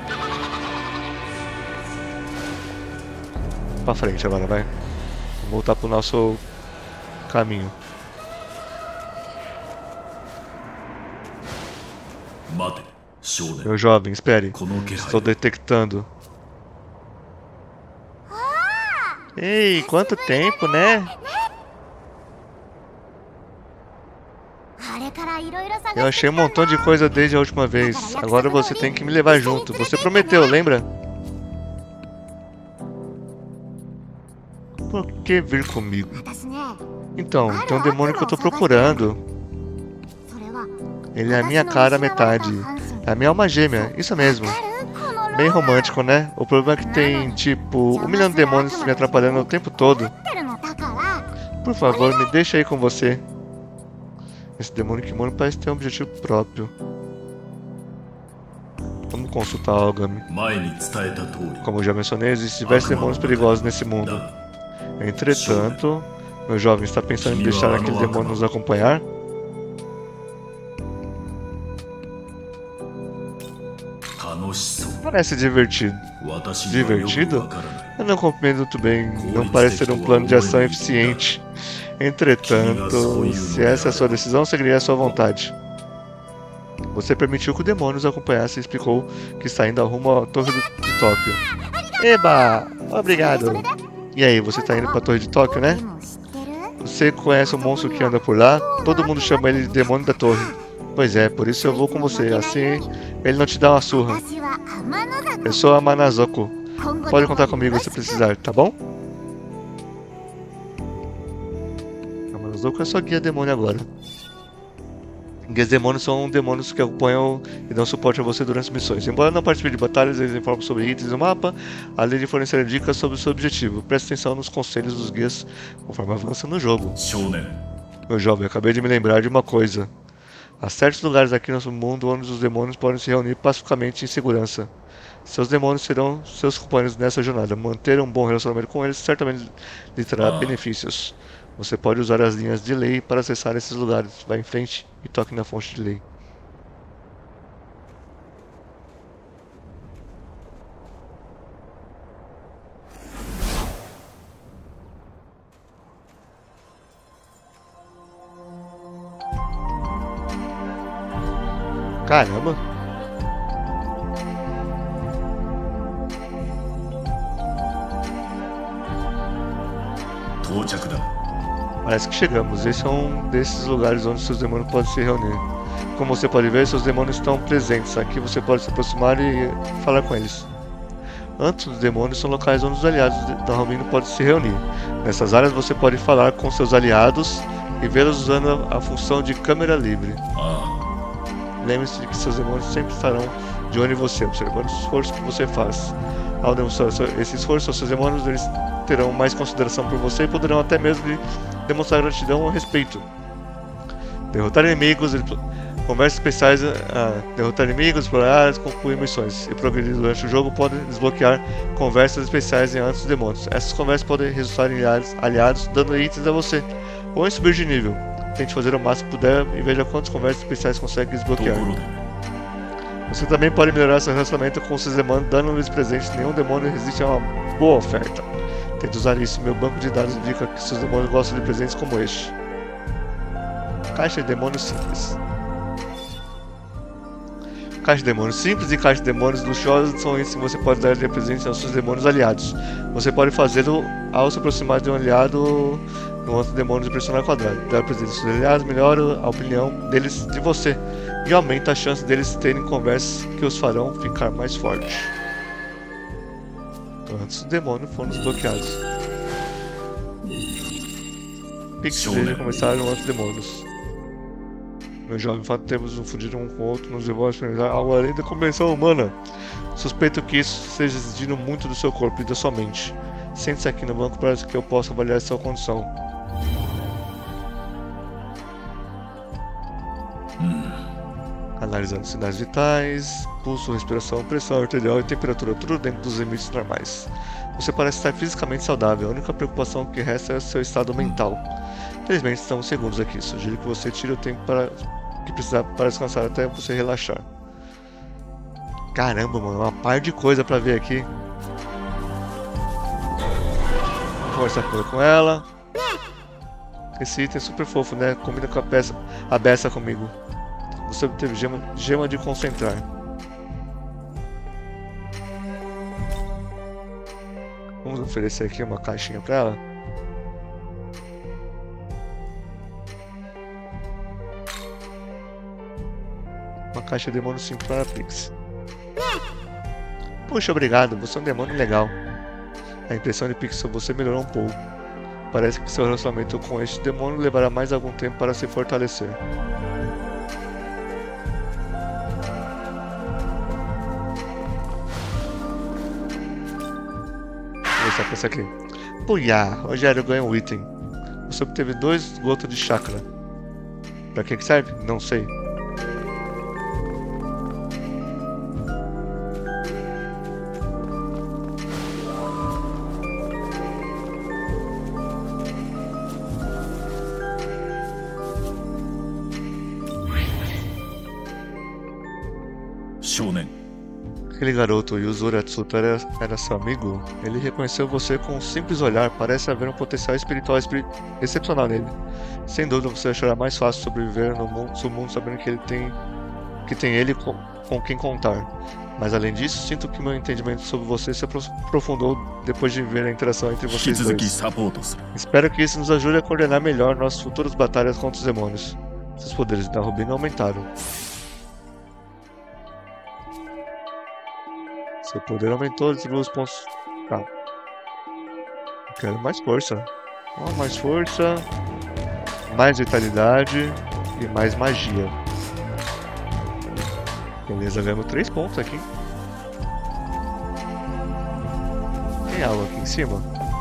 Pra frente agora, vai. Vamos voltar pro nosso caminho. Meu jovem, espere. Estou detectando. Ei, quanto tempo, né? Eu achei um montão de coisa desde a última vez. Agora você tem que me levar junto. Você prometeu, lembra? Por que vir comigo? Então, tem um demônio que eu tô procurando. Ele é a minha cara metade. É a minha alma gêmea, isso mesmo. Bem romântico, né? O problema é que tem, tipo, um milhão de demônios me atrapalhando o tempo todo. Por favor, me deixa aí com você. Esse demônio Kimono parece ter um objetivo próprio. Vamos consultar a Ogami. Como já mencionei, existem diversos demônios perigosos nesse mundo. Entretanto, meu jovem, está pensando em deixar aquele demônio nos acompanhar? Parece divertido. Divertido? Eu não compreendo muito bem. Não parece ser um plano de ação eficiente. Entretanto, se essa é a sua decisão, seguiria a sua vontade. Você permitiu que o demônio os acompanhasse e explicou que está indo rumo à Torre de Tóquio. Eba! Obrigado! E aí, você está indo para a Torre de Tóquio, né? Você conhece o monstro que anda por lá? Todo mundo chama ele de demônio da torre. Pois é, por isso eu vou com você. Assim, ele não te dá uma surra. Eu sou a Manazoko. Pode contar comigo se precisar, tá bom? A Manazoko é só guia demônio agora. Guias demônios são demônios que acompanham e dão suporte a você durante as missões. Embora não participe de batalhas, eles informam sobre itens no mapa, além de fornecer dicas sobre o seu objetivo. Preste atenção nos conselhos dos guias conforme avança no jogo. Meu jovem, acabei de me lembrar de uma coisa. Há certos lugares aqui no mundo onde os demônios podem se reunir pacificamente em segurança. Seus demônios serão seus companheiros nessa jornada. Manter um bom relacionamento com eles certamente lhe trará benefícios. Você pode usar as linhas de lei para acessar esses lugares. Vá em frente e toque na fonte de lei. Caramba! Parece que chegamos. Esse é um desses lugares onde seus demônios podem se reunir. Como você pode ver, seus demônios estão presentes. Aqui você pode se aproximar e falar com eles. Antes, os demônios são locais onde os aliados da Romino podem se reunir. Nessas áreas você pode falar com seus aliados e vê-los usando a função de câmera livre. Lembre-se de que seus demônios sempre estarão de olho em você, observando o esforço que você faz. Ao demonstrar esse esforço, seus demônios eles terão mais consideração por você e poderão até mesmo demonstrar gratidão ou respeito. Derrotar inimigos, conversas especiais, ah, derrotar inimigos, explorar áreas, concluir missões e progredir durante o jogo podem desbloquear conversas especiais em antes dos demônios. Essas conversas podem resultar em aliados, aliados dando itens a você ou em subir de nível. Tente fazer o máximo que puder e veja quantas conversas especiais consegue desbloquear. Você também pode melhorar seu relacionamento com seus demônios dando-lhes presentes. Nenhum demônio resiste a uma boa oferta. Tente usar isso. Meu banco de dados indica que seus demônios gostam de presentes como este. Caixa de demônios simples. Caixa de demônios simples e caixa de demônios luxuosos são itens que você pode dar de presente aos seus demônios aliados. Você pode fazê-lo ao se aproximar de um aliado no outro demônio de pressionar quadrado. Dar presente aos seus aliados melhora a opinião deles de você e aumenta a chance deles terem conversas que os farão ficar mais fortes. Antes do demônio foram desbloqueados. Pixel começaram antes demônios. Meu jovem, o fato de termos nos fundido um com o outro nos levou a experimentar algo além da compreensão humana. Suspeito que isso seja exigindo muito do seu corpo e da sua mente. Sente-se aqui no banco para que eu possa avaliar sua condição. Hum. Analisando sinais vitais, pulso, respiração, pressão arterial e temperatura, tudo dentro dos limites normais. Você parece estar fisicamente saudável. A única preocupação que resta é o seu estado mental. Felizmente estamos seguros aqui. Sugiro que você tire o tempo para que precisar para descansar até você relaxar. Caramba, mano, uma par de coisa pra ver aqui. Vou conversar com ela. Esse item é super fofo, né? Combina com a peça, a beça comigo. Você obteve gema, gema de concentrar. Vamos oferecer aqui uma caixinha pra ela. Uma caixa de demônio cinco para a Pix. Puxa, obrigado, você é um demônio legal. A impressão de Pix sobre você melhorou um pouco. Parece que seu relacionamento com este demônio levará mais algum tempo para se fortalecer. Vou mostrar pra essa aqui. Puia, Rogério ganha um item. Você obteve dois gotas de chakra. Pra que que serve? Não sei. Aquele garoto, Yuzuru Atsuta, era, era seu amigo? Ele reconheceu você com um simples olhar. Parece haver um potencial espiritual espir... excepcional nele. Sem dúvida você achará mais fácil sobreviver no mundo, no mundo sabendo que ele tem que tem ele com, com quem contar. Mas além disso, sinto que meu entendimento sobre você se aprofundou depois de ver a interação entre vocês dois. Espero que isso nos ajude a coordenar melhor nossas futuras batalhas contra os demônios. Seus poderes da Rubina aumentaram. Seu poder aumentou, distribui os pontos. Tá. Eu quero mais força. Oh, mais força. Mais vitalidade. E mais magia. Beleza, ganhamos três pontos aqui. Tem algo aqui em cima?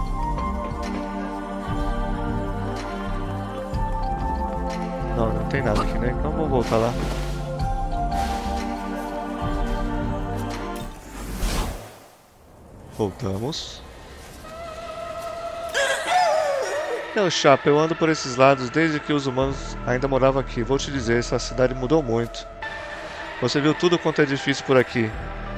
Não, não tem nada aqui, né? Então vamos voltar lá. Voltamos. Meu chapa, eu ando por esses lados desde que os humanos ainda moravam aqui. Vou te dizer, essa cidade mudou muito. Você viu tudo quanto é difícil por aqui.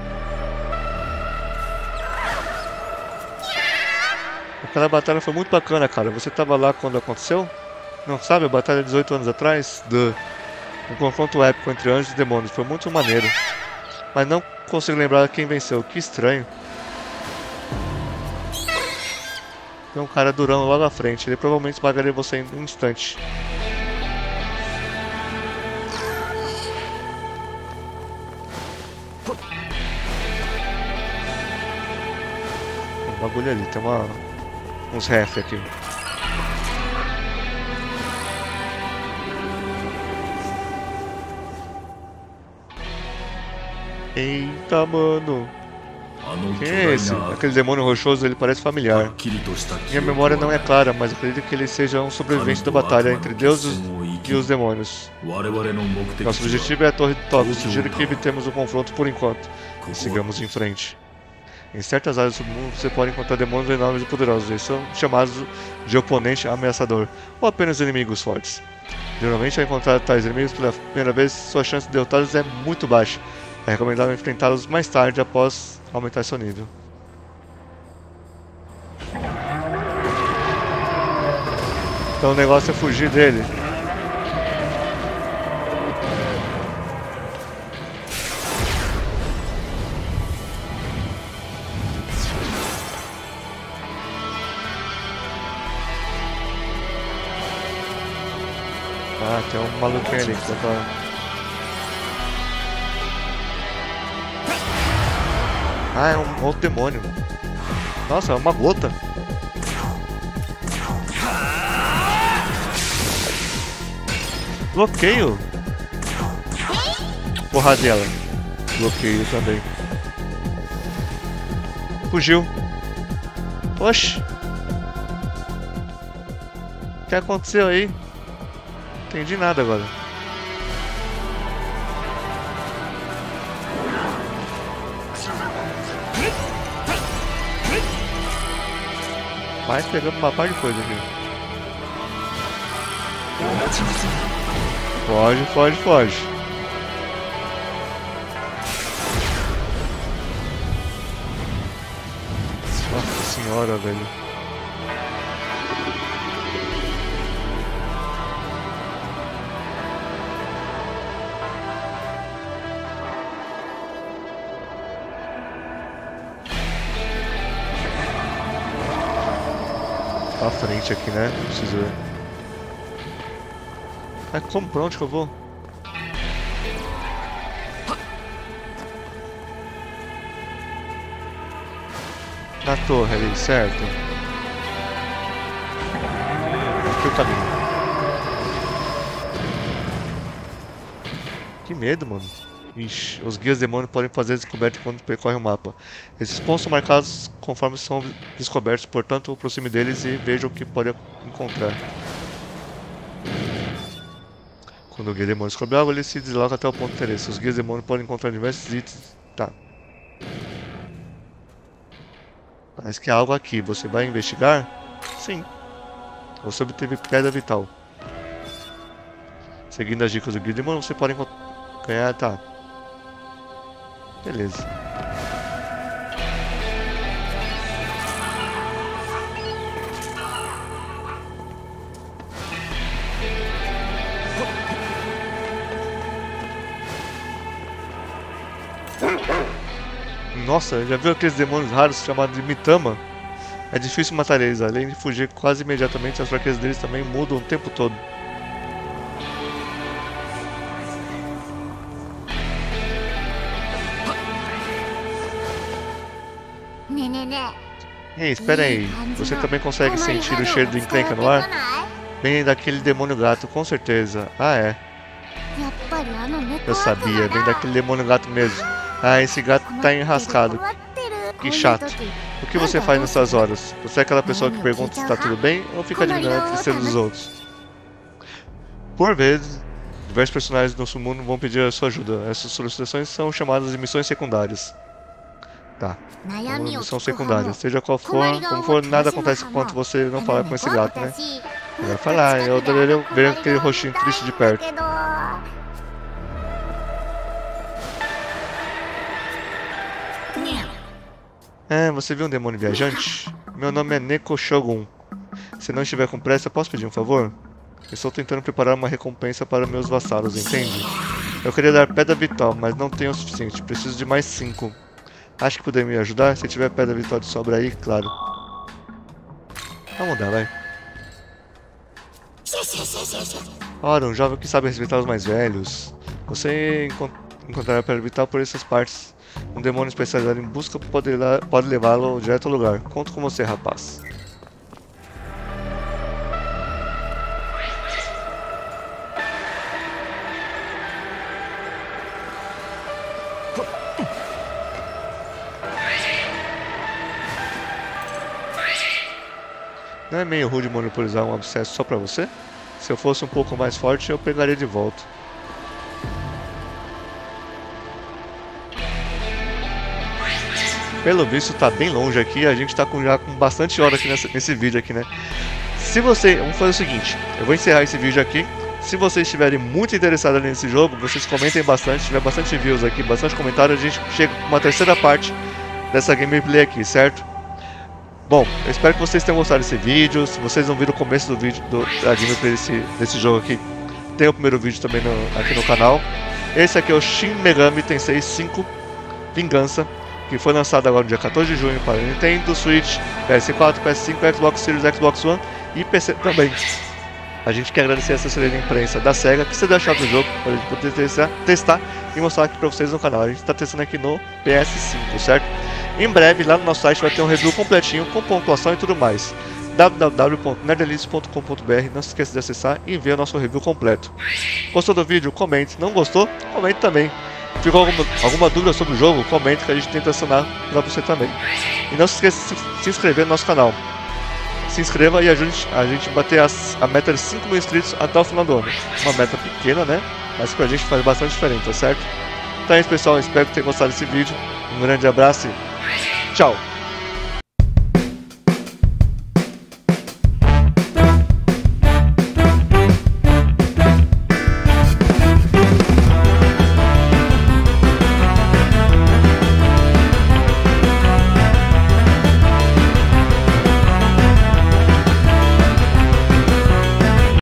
Aquela batalha foi muito bacana, cara. Você tava lá quando aconteceu? Não sabe? A batalha de dezoito anos atrás? Duh. Um confronto épico entre anjos e demônios. Foi muito maneiro. Mas não consigo lembrar quem venceu. Que estranho. Tem um cara durão lá na frente. Ele provavelmente esmagaria você em um instante. Tem um bagulho ali. Tem uma... uns ref aqui. Eita, mano. Quem é esse? Aquele demônio rochoso, ele parece familiar. Minha memória não é clara, mas acredito que ele seja um sobrevivente da batalha entre deuses e os demônios. Nosso objetivo é a Torre de Tóquio. Sugiro que evitemos o confronto por enquanto e sigamos em frente. Em certas áreas do mundo você pode encontrar demônios enormes e poderosos. Eles são chamados de oponente ameaçador ou apenas inimigos fortes. Geralmente, ao encontrar tais inimigos pela primeira vez, sua chance de derrotá-los é muito baixa. É recomendável enfrentá-los mais tarde após aumentar seu nível. Então o negócio é fugir dele. Ah, tem um maluquinho ali que tá... Ah, é um outro demônio. Nossa, é uma gota. Bloqueio. Porradela. Bloqueio também. Fugiu. Oxi. O que aconteceu aí? Não entendi nada agora. Rapaz, pegando uma par de coisa aqui. Foge, foge, foge. Nossa senhora, velho. Pra frente aqui, né? Preciso ver. É como? Pra onde que eu vou? Na torre ali, certo? Aqui o caminho. Que medo, mano. Ixi, os guias demônios podem fazer descoberta quando percorrem o mapa. Esses pontos são marcados conforme são descobertos, portanto, aproxime deles e veja o que pode encontrar. Quando o guia demônio descobre algo, ele se desloca até o ponto de interesse. Os guias demônios podem encontrar diversos itens. Tá. Parece que há algo aqui. Você vai investigar? Sim. Você obteve pedra vital. Seguindo as dicas do guia demônio, você pode ganhar. Tá. Beleza. Nossa, já viu aqueles demônios raros chamados de Mitama? É difícil matar eles, além de fugir quase imediatamente, as fraquezas deles também mudam o tempo todo. Ei, espera aí, você também consegue sentir o cheiro do encrenca no ar? Vem daquele demônio gato, com certeza. Ah, é. Eu sabia, vem daquele demônio gato mesmo. Ah, esse gato tá enrascado. Que chato. O que você faz nessas horas? Você é aquela pessoa que pergunta se tá tudo bem ou fica adivinhando a tristeza dos outros? Por vezes, diversos personagens do nosso mundo vão pedir a sua ajuda. Essas solicitações são chamadas de missões secundárias. Tá. Uma missão secundária. Seja qual for, como for, nada acontece enquanto você não falar com esse gato, né? Ele vai falar, eu adoraria ver aquele rostinho triste de perto. É, você viu um demônio viajante? Meu nome é Neko Shogun. Se não estiver com pressa, posso pedir um favor? Estou tentando preparar uma recompensa para meus vassalos, entende? Eu queria dar pedra vital, mas não tenho o suficiente. Preciso de mais cinco. Acho que poderia me ajudar? Se tiver pedra vital de sobra aí, claro. Vamos dar, vai. Ora, um jovem que sabe respeitar os mais velhos. Você encont encontrará pedra vital por essas partes. Um demônio especializado em busca pode, pode levá-lo direto ao lugar. Conto com você, rapaz. Não é meio rude monopolizar um abscesso só pra você? Se eu fosse um pouco mais forte, eu pegaria de volta. Pelo visto tá bem longe aqui, a gente tá com, já com bastante hora aqui nessa, nesse vídeo aqui, né? Se você... Vamos fazer o seguinte, eu vou encerrar esse vídeo aqui. Se vocês estiverem muito interessados nesse jogo, vocês comentem bastante, se tiver bastante views aqui, bastante comentário, a gente chega com uma terceira parte dessa gameplay aqui, certo? Bom, eu espero que vocês tenham gostado desse vídeo. Se vocês não viram o começo do vídeo do, da gameplay desse, desse jogo aqui, tem o primeiro vídeo também no, aqui no canal. Esse aqui é o Shin Megami Tensei cinco Vingança, que foi lançado agora no dia quatorze de junho para Nintendo, Switch, P S quatro, P S cinco, Xbox Series, Xbox One e P C também. A gente quer agradecer a assessoria de imprensa da SEGA que você achado do jogo para a gente poder testar, testar e mostrar aqui para vocês no canal. A gente está testando aqui no P S cinco, certo? Em breve, lá no nosso site vai ter um review completinho, com pontuação e tudo mais. w w w ponto nerdelist ponto com ponto b r. Não se esqueça de acessar e ver o nosso review completo. Gostou do vídeo? Comente. Não gostou? Comente também. Ficou alguma, alguma dúvida sobre o jogo? Comente que a gente tenta sanar para você também. E não se esqueça de se inscrever no nosso canal. Se inscreva e ajude a gente a bater as, a meta de cinco mil inscritos até o final do ano. Uma meta pequena, né? Mas que a gente faz bastante diferença, tá certo? Então é isso, pessoal. Espero que tenham gostado desse vídeo. Um grande abraço e tchau!